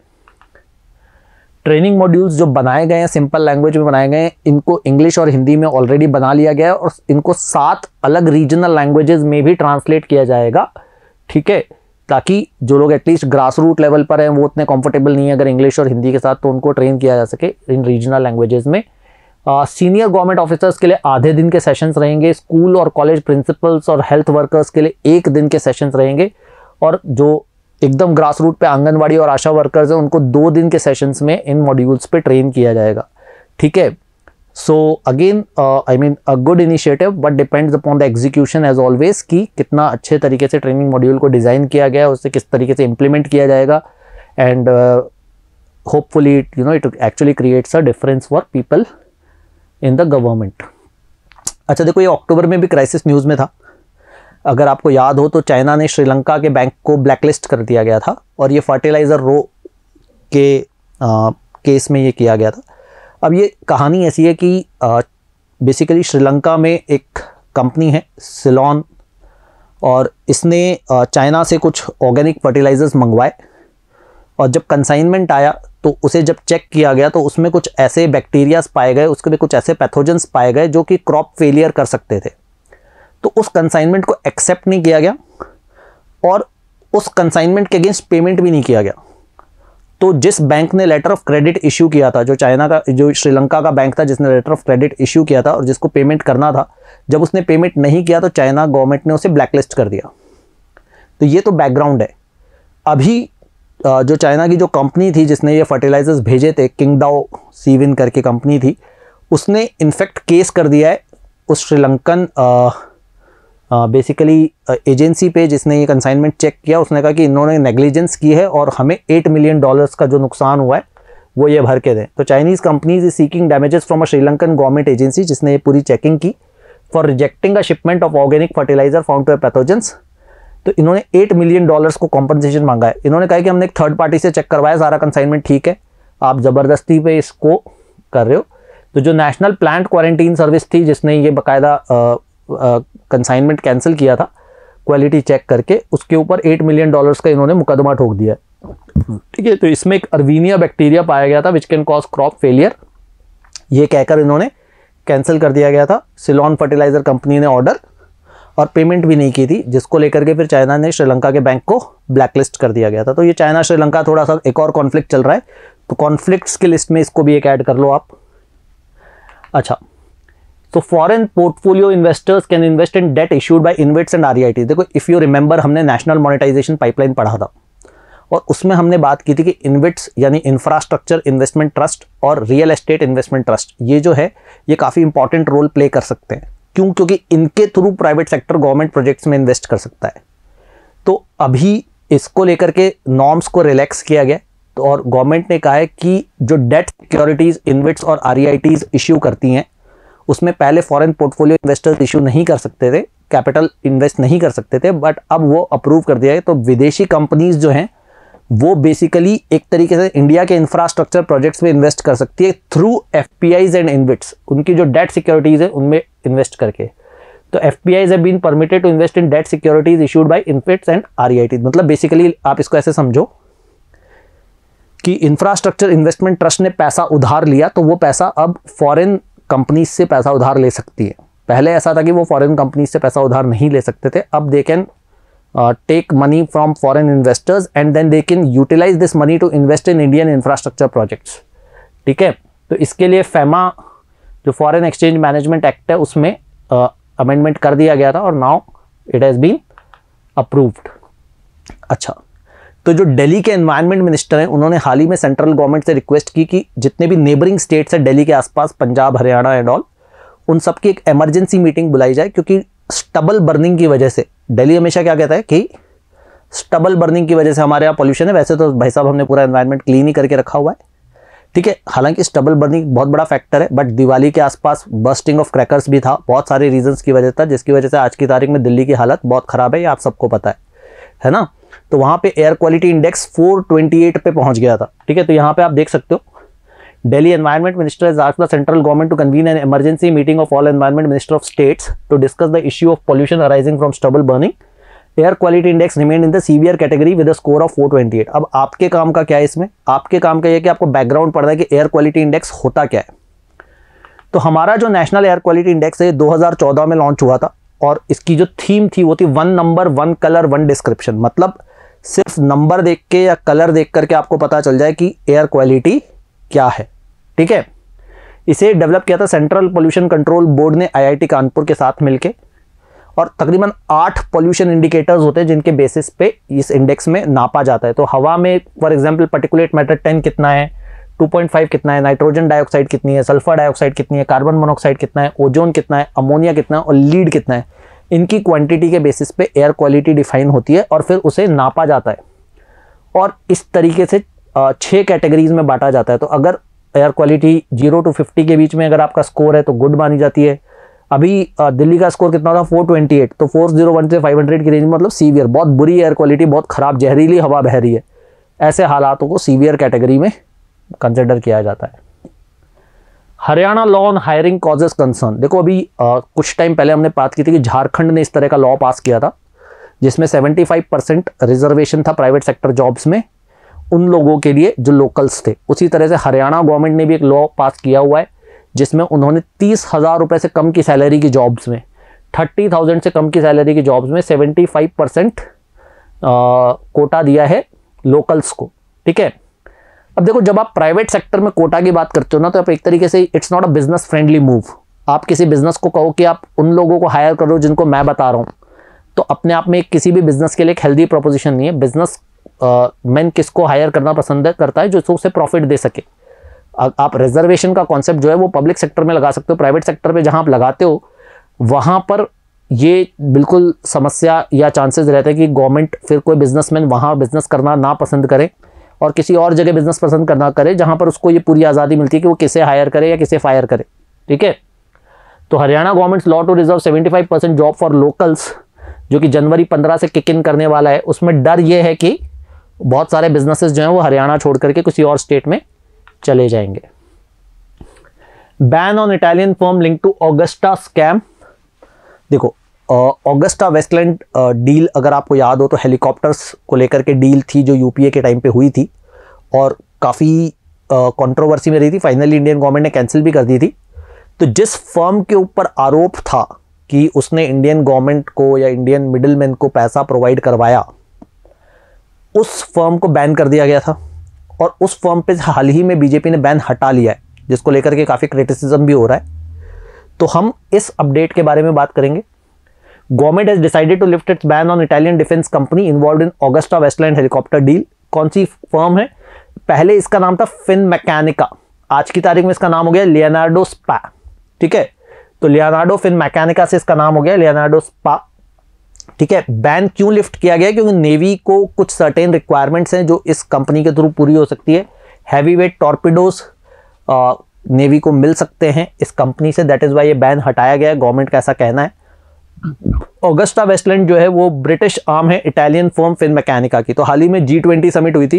ट्रेनिंग मॉड्यूल्स जो बनाए गए हैं सिंपल लैंग्वेज में बनाए गए हैं, इनको इंग्लिश और हिंदी में ऑलरेडी बना लिया गया है और इनको 7 अलग रीजनल लैंग्वेजेस में भी ट्रांसलेट किया जाएगा, ठीक है, ताकि जो लोग एटलीस्ट ग्रास रूट लेवल पर हैं वो उतने कंफर्टेबल नहीं है अगर इंग्लिश और हिंदी के साथ, तो उनको ट्रेन किया जा सके इन रीजनल लैंग्वेजेस में। सीनियर गवर्नमेंट ऑफिसर्स के लिए आधे दिन के सेशंस रहेंगे, स्कूल और कॉलेज प्रिंसिपल्स और हेल्थ वर्कर्स के लिए 1 दिन के सेशंस रहेंगे, और जो एकदम ग्रास रूट पे आंगनवाड़ी और आशा वर्कर्स हैं उनको 2 दिन के सेशंस में इन मॉड्यूल्स पे ट्रेन किया जाएगा, ठीक है। So again I mean a good initiative but depends upon the execution as always, कि कितना अच्छे तरीके से ट्रेनिंग मॉड्यूल को डिज़ाइन किया गया है, उससे किस तरीके से इम्प्लीमेंट किया जाएगा, and hopefully it actually creates a difference for people in the government. अच्छा देखो, ये अक्टूबर में भी क्राइसिस न्यूज़ में था, अगर आपको याद हो तो चाइना ने श्रीलंका के बैंक को ब्लैकलिस्ट कर दिया गया था और ये फर्टिलाइज़र रो के केस में ये किया गया था। अब ये कहानी ऐसी है कि बेसिकली श्रीलंका में एक कंपनी है सिलोन, और इसने चाइना से कुछ ऑर्गेनिक फर्टिलाइजर्स मंगवाए, और जब कंसाइनमेंट आया तो उसे जब चेक किया गया तो उसमें कुछ ऐसे बैक्टीरियाज पाए गए, उसके में कुछ ऐसे पैथोजेंस पाए गए जो कि क्रॉप फेलियर कर सकते थे। तो उस कंसाइनमेंट को एक्सेप्ट नहीं किया गया और उस कंसाइनमेंट के अगेंस्ट पेमेंट भी नहीं किया गया। तो जिस बैंक ने लेटर ऑफ क्रेडिट इशू किया था, जो श्रीलंका का बैंक था जिसने लेटर ऑफ क्रेडिट इशू किया था और जिसको पेमेंट करना था, जब उसने पेमेंट नहीं किया तो चाइना गवर्नमेंट ने उसे ब्लैकलिस्ट कर दिया। तो ये तो बैकग्राउंड है। अभी जो चाइना की जो कंपनी थी जिसने ये फर्टिलाइजर्स भेजे थे, किंगडाओ सीविन करके कंपनी थी, उसने इनफैक्ट केस कर दिया है उस श्रीलंकन बेसिकली एजेंसी पे जिसने ये कंसाइनमेंट चेक किया। उसने कहा कि इन्होंने नेग्लिजेंस की है और हमें $8 मिलियन का जो नुकसान हुआ है वो ये भर के दें। तो Chinese companies is seeking damages from a Sri Lankan government agency जिसने ये पूरी चेकिंग की for rejecting a shipment of organic fertiliser found to pathogens. तो इन्होंने $8 मिलियन को कॉम्पनसेशन मांगा है। इन्होंने कहा कि हमने एक थर्ड पार्टी से चेक करवाया, सारा कंसाइनमेंट ठीक है, आप ज़बरदस्ती पे इसको कर रहे हो। तो जो नेशनल प्लांट क्वारंटीन सर्विस थी जिसने ये बाकायदा कंसाइनमेंट कैंसिल किया था क्वालिटी चेक करके, उसके ऊपर $8 मिलियन का इन्होंने मुकदमा ठोक दिया, ठीक है। तो इसमें एक अर्वीनिया बैक्टीरिया पाया गया था which can cause crop failure, ये कहकर इन्होंने कैंसिल कर दिया गया था। सिलोन फर्टिलाइजर कंपनी ने ऑर्डर और पेमेंट भी नहीं की थी, जिसको लेकर के फिर चाइना ने श्रीलंका के बैंक को ब्लैकलिस्ट कर दिया गया था। तो ये चाइना श्रीलंका थोड़ा सा एक और कॉन्फ्लिक्ट चल रहा है, तो कॉन्फ्लिक्ट्स की लिस्ट में इसको भी एक ऐड कर लो आप। अच्छा, तो foreign portfolio investors can invest in debt issued by InvITs and REIT. देखो, इफ़ यू रिमेंबर हमने नेशनल मोनेटाइजेशन पाइपलाइन पढ़ा था और उसमें हमने बात की थी कि इन्वेट्स यानी इंफ्रास्ट्रक्चर इन्वेस्टमेंट ट्रस्ट और रियल एस्टेट इन्वेस्टमेंट ट्रस्ट, ये जो है ये काफ़ी इंपॉर्टेंट रोल प्ले कर सकते हैं। क्यों? क्योंकि इनके through private sector government projects में इन्वेस्ट कर सकता है। तो अभी इसको लेकर के नॉर्म्स को रिलैक्स किया गया, तो और गवर्नमेंट ने कहा है कि जो डेट सिक्योरिटीज़ इन्वेट्स और आरईआईटीज़ इश्यू करती हैं उसमें पहले फॉरेन पोर्टफोलियो इन्वेस्टर्स इशू नहीं कर सकते थे, कैपिटल इन्वेस्ट नहीं कर सकते थे, बट अब वो अप्रूव कर दिया है। तो विदेशी कंपनीज जो हैं वो बेसिकली एक तरीके से इंडिया के इंफ्रास्ट्रक्चर प्रोजेक्ट्स में इन्वेस्ट कर सकती है थ्रू एफपीआईज एंड इन्वेट्स, उनकी जो डेट सिक्योरिटीज़ है उनमें इन्वेस्ट करके। तो FPIs have been permitted to invest in debt securities issued by InvITs and REIT. मतलब बेसिकली आप इसको ऐसे समझो कि इंफ्रास्ट्रक्चर इन्वेस्टमेंट ट्रस्ट ने पैसा उधार लिया, तो वो पैसा अब फॉरेन कंपनीज से पैसा उधार ले सकती है। पहले ऐसा था कि वो फॉरेन कंपनीज से पैसा उधार नहीं ले सकते थे, अब they can take money from foreign investors and then they can utilise this money to invest in Indian infrastructure projects, ठीक है। तो इसके लिए फेमा जो फॉरेन एक्सचेंज मैनेजमेंट एक्ट है उसमें अमेंडमेंट कर दिया गया था और now it has been approved. अच्छा, तो जो दिल्ली के एनवायरनमेंट मिनिस्टर हैं उन्होंने हाल ही में सेंट्रल गवर्नमेंट से रिक्वेस्ट की कि जितने भी नेबरिंग स्टेट्स हैं दिल्ली के आसपास, पंजाब, हरियाणा एंड ऑल, उन सब की एक इमरजेंसी मीटिंग बुलाई जाए, क्योंकि स्टबल बर्निंग की वजह से दिल्ली हमेशा क्या कहता है कि स्टबल बर्निंग की वजह से हमारे यहाँ पॉल्यूशन है। वैसे तो भाई साहब हमने पूरा एनवायरनमेंट क्लीन ही करके रखा हुआ है, ठीक है। हालांकि स्टबल बर्निंग बहुत बड़ा फैक्टर है, बट दिवाली के आसपास बर्स्टिंग ऑफ क्रैकर्स भी था, बहुत सारे रीजंस की वजह था, जिसकी वजह से आज की तारीख में दिल्ली की हालत बहुत ख़राब है, ये आप सबको पता है ना। तो वहाँ पे एयर क्वालिटी इंडेक्स 428 पे पहुँच गया था, ठीक है। तो यहाँ पे आप देख सकते हो, Delhi Environment Minister has asked the central government to convene an emergency meeting of all environment minister of states to discuss the issue of pollution arising from stubble burning. Air quality index remained in the severe category with a score of 428. अब आपके काम का क्या है इसमें? आपके काम का ये कि आपको बैकग्राउंड पढ़ना है कि एयर क्वालिटी इंडेक्स होता क्या है। तो हमारा जो नेशनल एयर क्वालिटी इंडेक्स है 2014 में लॉन्च हुआ था, और इसकी जो थीम थी वो थी 1 नंबर 1 कलर 1 डिस्क्रिप्शन। मतलब सिर्फ नंबर देख के या कलर देख करके आपको पता चल जाए कि एयर क्वालिटी क्या है, ठीक है। इसे डेवलप किया था सेंट्रल पोल्यूशन कंट्रोल बोर्ड ने IIT कानपुर के साथ मिलके, और तकरीबन 8 पोल्यूशन इंडिकेटर्स होते हैं जिनके बेसिस पे इस इंडेक्स में नापा जाता है। तो हवा में फॉर एग्जांपल पार्टिकुलेट मैटर 10 कितना है, 2.5 कितना है, नाइट्रोजन डाइऑक्साइड कितनी है, सल्फर डाइऑक्साइड कितनी है, कार्बन मोनोऑक्साइड कितना है, ओजोन कितना है, अमोनिया कितना है और लीड कितना है, इनकी क्वांटिटी के बेसिस पे एयर क्वालिटी डिफाइन होती है और फिर उसे नापा जाता है। और इस तरीके से 6 कैटेगरीज में बांटा जाता है। तो अगर एयर क्वालिटी 0 to 50 के बीच में अगर आपका स्कोर है तो गुड मानी जाती है। अभी दिल्ली का स्कोर कितना था, 428, तो 401 से 500 की रेंज में मतलब सीवियर, बहुत बुरी एयर क्वालिटी, बहुत खराब जहरीली हवा बह रही है, ऐसे हालातों को सीवियर कैटेगरी में कंसिडर किया जाता है। Haryana law on hiring causes concern. देखो अभी कुछ टाइम पहले हमने बात की थी कि झारखंड ने इस तरह का लॉ पास किया था जिसमें 75% रिजर्वेशन था प्राइवेट सेक्टर जॉब्स में उन लोगों के लिए जो लोकल्स थे। उसी तरह से हरियाणा गवर्नमेंट ने भी एक लॉ पास किया हुआ है जिसमें उन्होंने 30,000 रुपये से कम की सैलरी की जॉब्स में, 30,000 से कम की सैलरी की जॉब्स में 75% कोटा दिया है लोकल्स को, ठीक है। अब देखो जब आप प्राइवेट सेक्टर में कोटा की बात करते हो ना, तो आप एक तरीके से it's not a business friendly move. आप किसी बिजनेस को कहो कि आप उन लोगों को हायर करो जिनको मैं बता रहा हूँ, तो अपने आप में किसी भी बिजनेस के लिए एक हेल्दी प्रोपोजिशन नहीं है। बिजनेस मैन किसको हायर करना पसंद करता है, जो उसे प्रॉफिट दे सके। आप रिजर्वेशन का कॉन्सेप्ट जो है वो पब्लिक सेक्टर में लगा सकते हो, प्राइवेट सेक्टर पे जहां आप लगाते हो वहां पर ये बिल्कुल समस्या या चांसेस रहते हैं कि गवर्नमेंट फिर कोई बिजनेसमैन वहां बिजनेस करना ना पसंद करे और किसी और जगह बिजनेस पसंद करना करे जहां पर उसको ये पूरी आज़ादी मिलती है कि वो किसे हायर करे या किसे फायर करे, ठीक है। तो Haryana government law to reserve 75% job for locals जो कि जनवरी 15 से किक इन करने वाला है, उसमें डर ये है कि बहुत सारे बिजनेसेस जो हैं वो हरियाणा छोड़ करके किसी और स्टेट में चले जाएंगे। Ban on Italian firm link to Augusta scam. देखो ऑगस्टा वेस्टलैंड डील अगर आपको याद हो तो हेलीकॉप्टर्स को लेकर के डील थी जो यूपीए के टाइम पे हुई थी और काफ़ी कंट्रोवर्सी में रही थी। फाइनली इंडियन गवर्नमेंट ने कैंसिल भी कर दी थी। तो जिस फर्म के ऊपर आरोप था कि उसने इंडियन गवर्नमेंट को या इंडियन मिडिलमैन को पैसा प्रोवाइड करवाया, उस फर्म को बैन कर दिया गया था और उस फर्म पे हाल ही में बीजेपी ने बैन हटा लिया है, जिसको लेकर के काफ़ी क्रिटिसिज्म भी हो रहा है। तो हम इस अपडेट के बारे में बात करेंगे। Government has decided to lift its ban on Italian defence company involved in Augusta Westland helicopter deal. कौन सी फर्म है? पहले इसका नाम था फिनमैकेनिका, आज की तारीख में इसका नाम हो गया लियोनार्डो स्पा, ठीक है। तो लियोनार्डो फिनमैकेनिका से इसका नाम हो गया लियोनार्डो स्पा, ठीक है। बैन क्यों लिफ्ट किया गया? क्योंकि नेवी को कुछ सर्टेन रिक्वायरमेंट्स हैं जो इस कंपनी के थ्रू पूरी हो सकती है। हैवी वेट टॉर्पिडोज नेवी को मिल सकते हैं इस कंपनी से, दैट इज वाई ये बैन हटाया गया है, गवर्नमेंट का ऐसा कहना है। ऑगस्टा वेस्टलैंड जो है वो ब्रिटिश आर्म है इटालियन फर्म फिनमैकेनिका की। तो हाल ही में G20 समिट हुई थी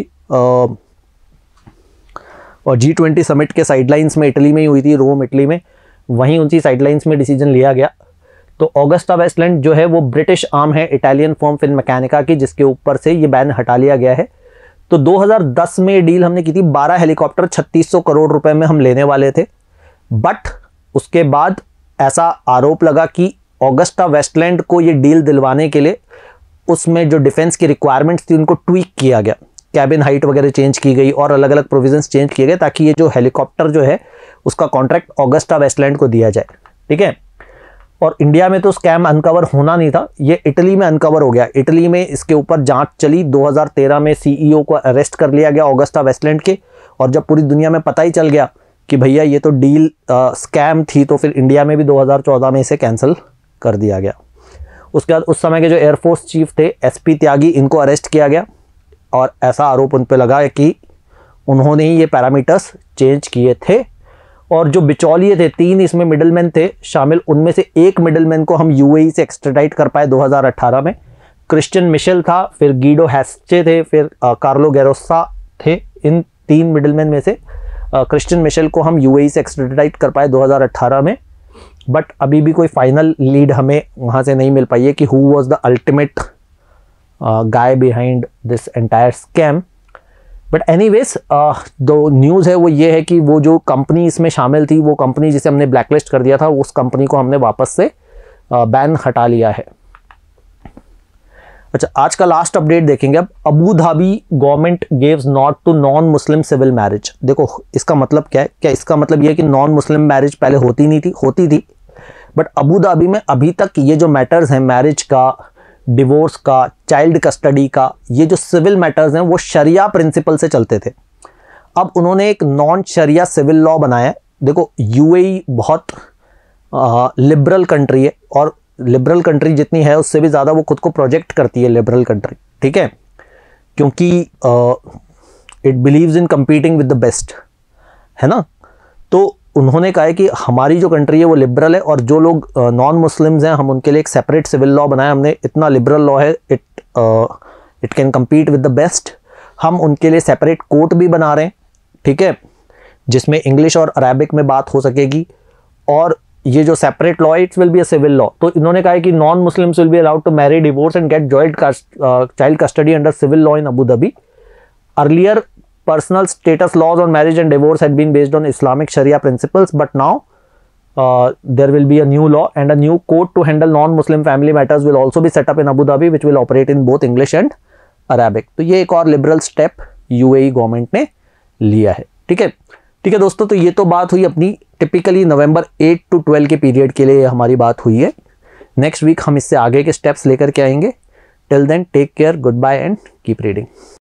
और G20 समिट के साइडलाइंस में इटली में ही हुई थी, रोम इटली में, वहीं उनकी साइडलाइंस में डिसीजन लिया गया। तो ऑगस्टा वेस्टलैंड जो है वो ब्रिटिश आर्म है इटालियन फर्म फिनमैकेनिका की, जिसके ऊपर से ये बैन हटा लिया गया है। तो 2010 में ये डील हमने की थी, 12 हेलीकॉप्टर 3600 करोड़ रुपए में हम लेने वाले थे। बट उसके बाद ऐसा आरोप लगा कि ऑगस्टा वेस्टलैंड को ये डील दिलवाने के लिए उसमें जो डिफेंस की रिक्वायरमेंट्स थी उनको ट्वीक किया गया, कैबिन हाइट वगैरह चेंज की गई और अलग अलग प्रोविजंस चेंज किए गए ताकि ये जो हेलीकॉप्टर जो है उसका कॉन्ट्रैक्ट ऑगस्टा वेस्टलैंड को दिया जाए, ठीक है। और इंडिया में तो स्कैम अनकवर होना नहीं था, ये इटली में अनकवर हो गया। इटली में इसके ऊपर जांच चली, 2013 में CEO को अरेस्ट कर लिया गया ऑगस्टा वेस्टलैंड के। और जब पूरी दुनिया में पता ही चल गया कि भैया ये तो डील स्कैम थी, तो फिर इंडिया में भी 2014 में इसे कैंसिल कर दिया गया। उसके बाद उस समय के जो एयरफोर्स चीफ थे SP त्यागी, इनको अरेस्ट किया गया और ऐसा आरोप उन पर लगा कि उन्होंने ही ये पैरामीटर्स चेंज किए थे। और जो बिचौलिए थे, 3 इसमें मिडलमैन थे शामिल, उनमें से एक मिडलमैन को हम UAE से एक्सट्राडाइट कर पाए 2018 में। क्रिश्चियन मिशेल था, फिर गीडो हैस्चे थे, फिर कार्लो गैरोसा थे। इन 3 मिडलमैन में से क्रिश्चियन मिशेल को हम UAE से एक्सट्राडाइट कर पाए 2018 में, बट अभी भी कोई फाइनल लीड हमें वहाँ से नहीं मिल पाई है कि who was the ultimate guy behind this entire scam. But anyways जो न्यूज़ है वो ये है कि वो जो कंपनी इसमें शामिल थी, वो कंपनी जिसे हमने ब्लैकलिस्ट कर दिया था, उस कंपनी को हमने वापस से बैन हटा लिया है। अच्छा, आज का लास्ट अपडेट देखेंगे अब। Abu Dhabi government gives nod to non Muslim civil marriage. देखो इसका मतलब क्या है? क्या इसका मतलब ये है कि नॉन मुस्लिम मैरिज पहले होती नहीं थी? होती थी, बट अबू धाबी में अभी तक ये जो मैटर्स हैं, मैरिज का, डिवोर्स का, चाइल्ड कस्टडी का, ये जो सिविल मैटर्स हैं वो शरिया प्रिंसिपल से चलते थे। अब उन्होंने एक नॉन शरिया सिविल लॉ बनाया है। देखो UAE बहुत लिबरल कंट्री है, और लिबरल कंट्री जितनी है उससे भी ज़्यादा वो खुद को प्रोजेक्ट करती है लिबरल कंट्री, ठीक है, क्योंकि it believes in competing with the best, है ना। तो उन्होंने कहा है कि हमारी जो कंट्री है वो लिबरल है, और जो लोग नॉन मुस्लिम्स हैं हम उनके लिए एक सेपरेट सिविल लॉ बनाया हमने। इतना लिबरल लॉ है, it can compete with the best. हम उनके लिए सेपरेट कोर्ट भी बना रहे हैं, ठीक है, जिसमें इंग्लिश और अरेबिक में बात हो सकेगी। और ये जो separate law it's will be a civil law. तो इन्होंने कहा है कि non Muslims will be allowed to marry, divorce and get joint child custody under civil law in Abu Dhabi. Earlier personal status laws on marriage and divorce had been based on Islamic Sharia principles, but now there will be a new law and a new court to handle non-Muslim family matters will also be set up in Abu Dhabi, which will operate in both English and Arabic. तो ये एक और लिबरल स्टेप UAE गवर्नमेंट ने लिया है, ठीक है। ठीक है दोस्तों, तो ये तो बात हुई अपनी टिपिकली नवंबर 8 to 12 के पीरियड के लिए हमारी बात हुई है। नेक्स्ट वीक हम इससे आगे के स्टेप्स लेकर के आएंगे। Till then take care, goodbye and keep reading.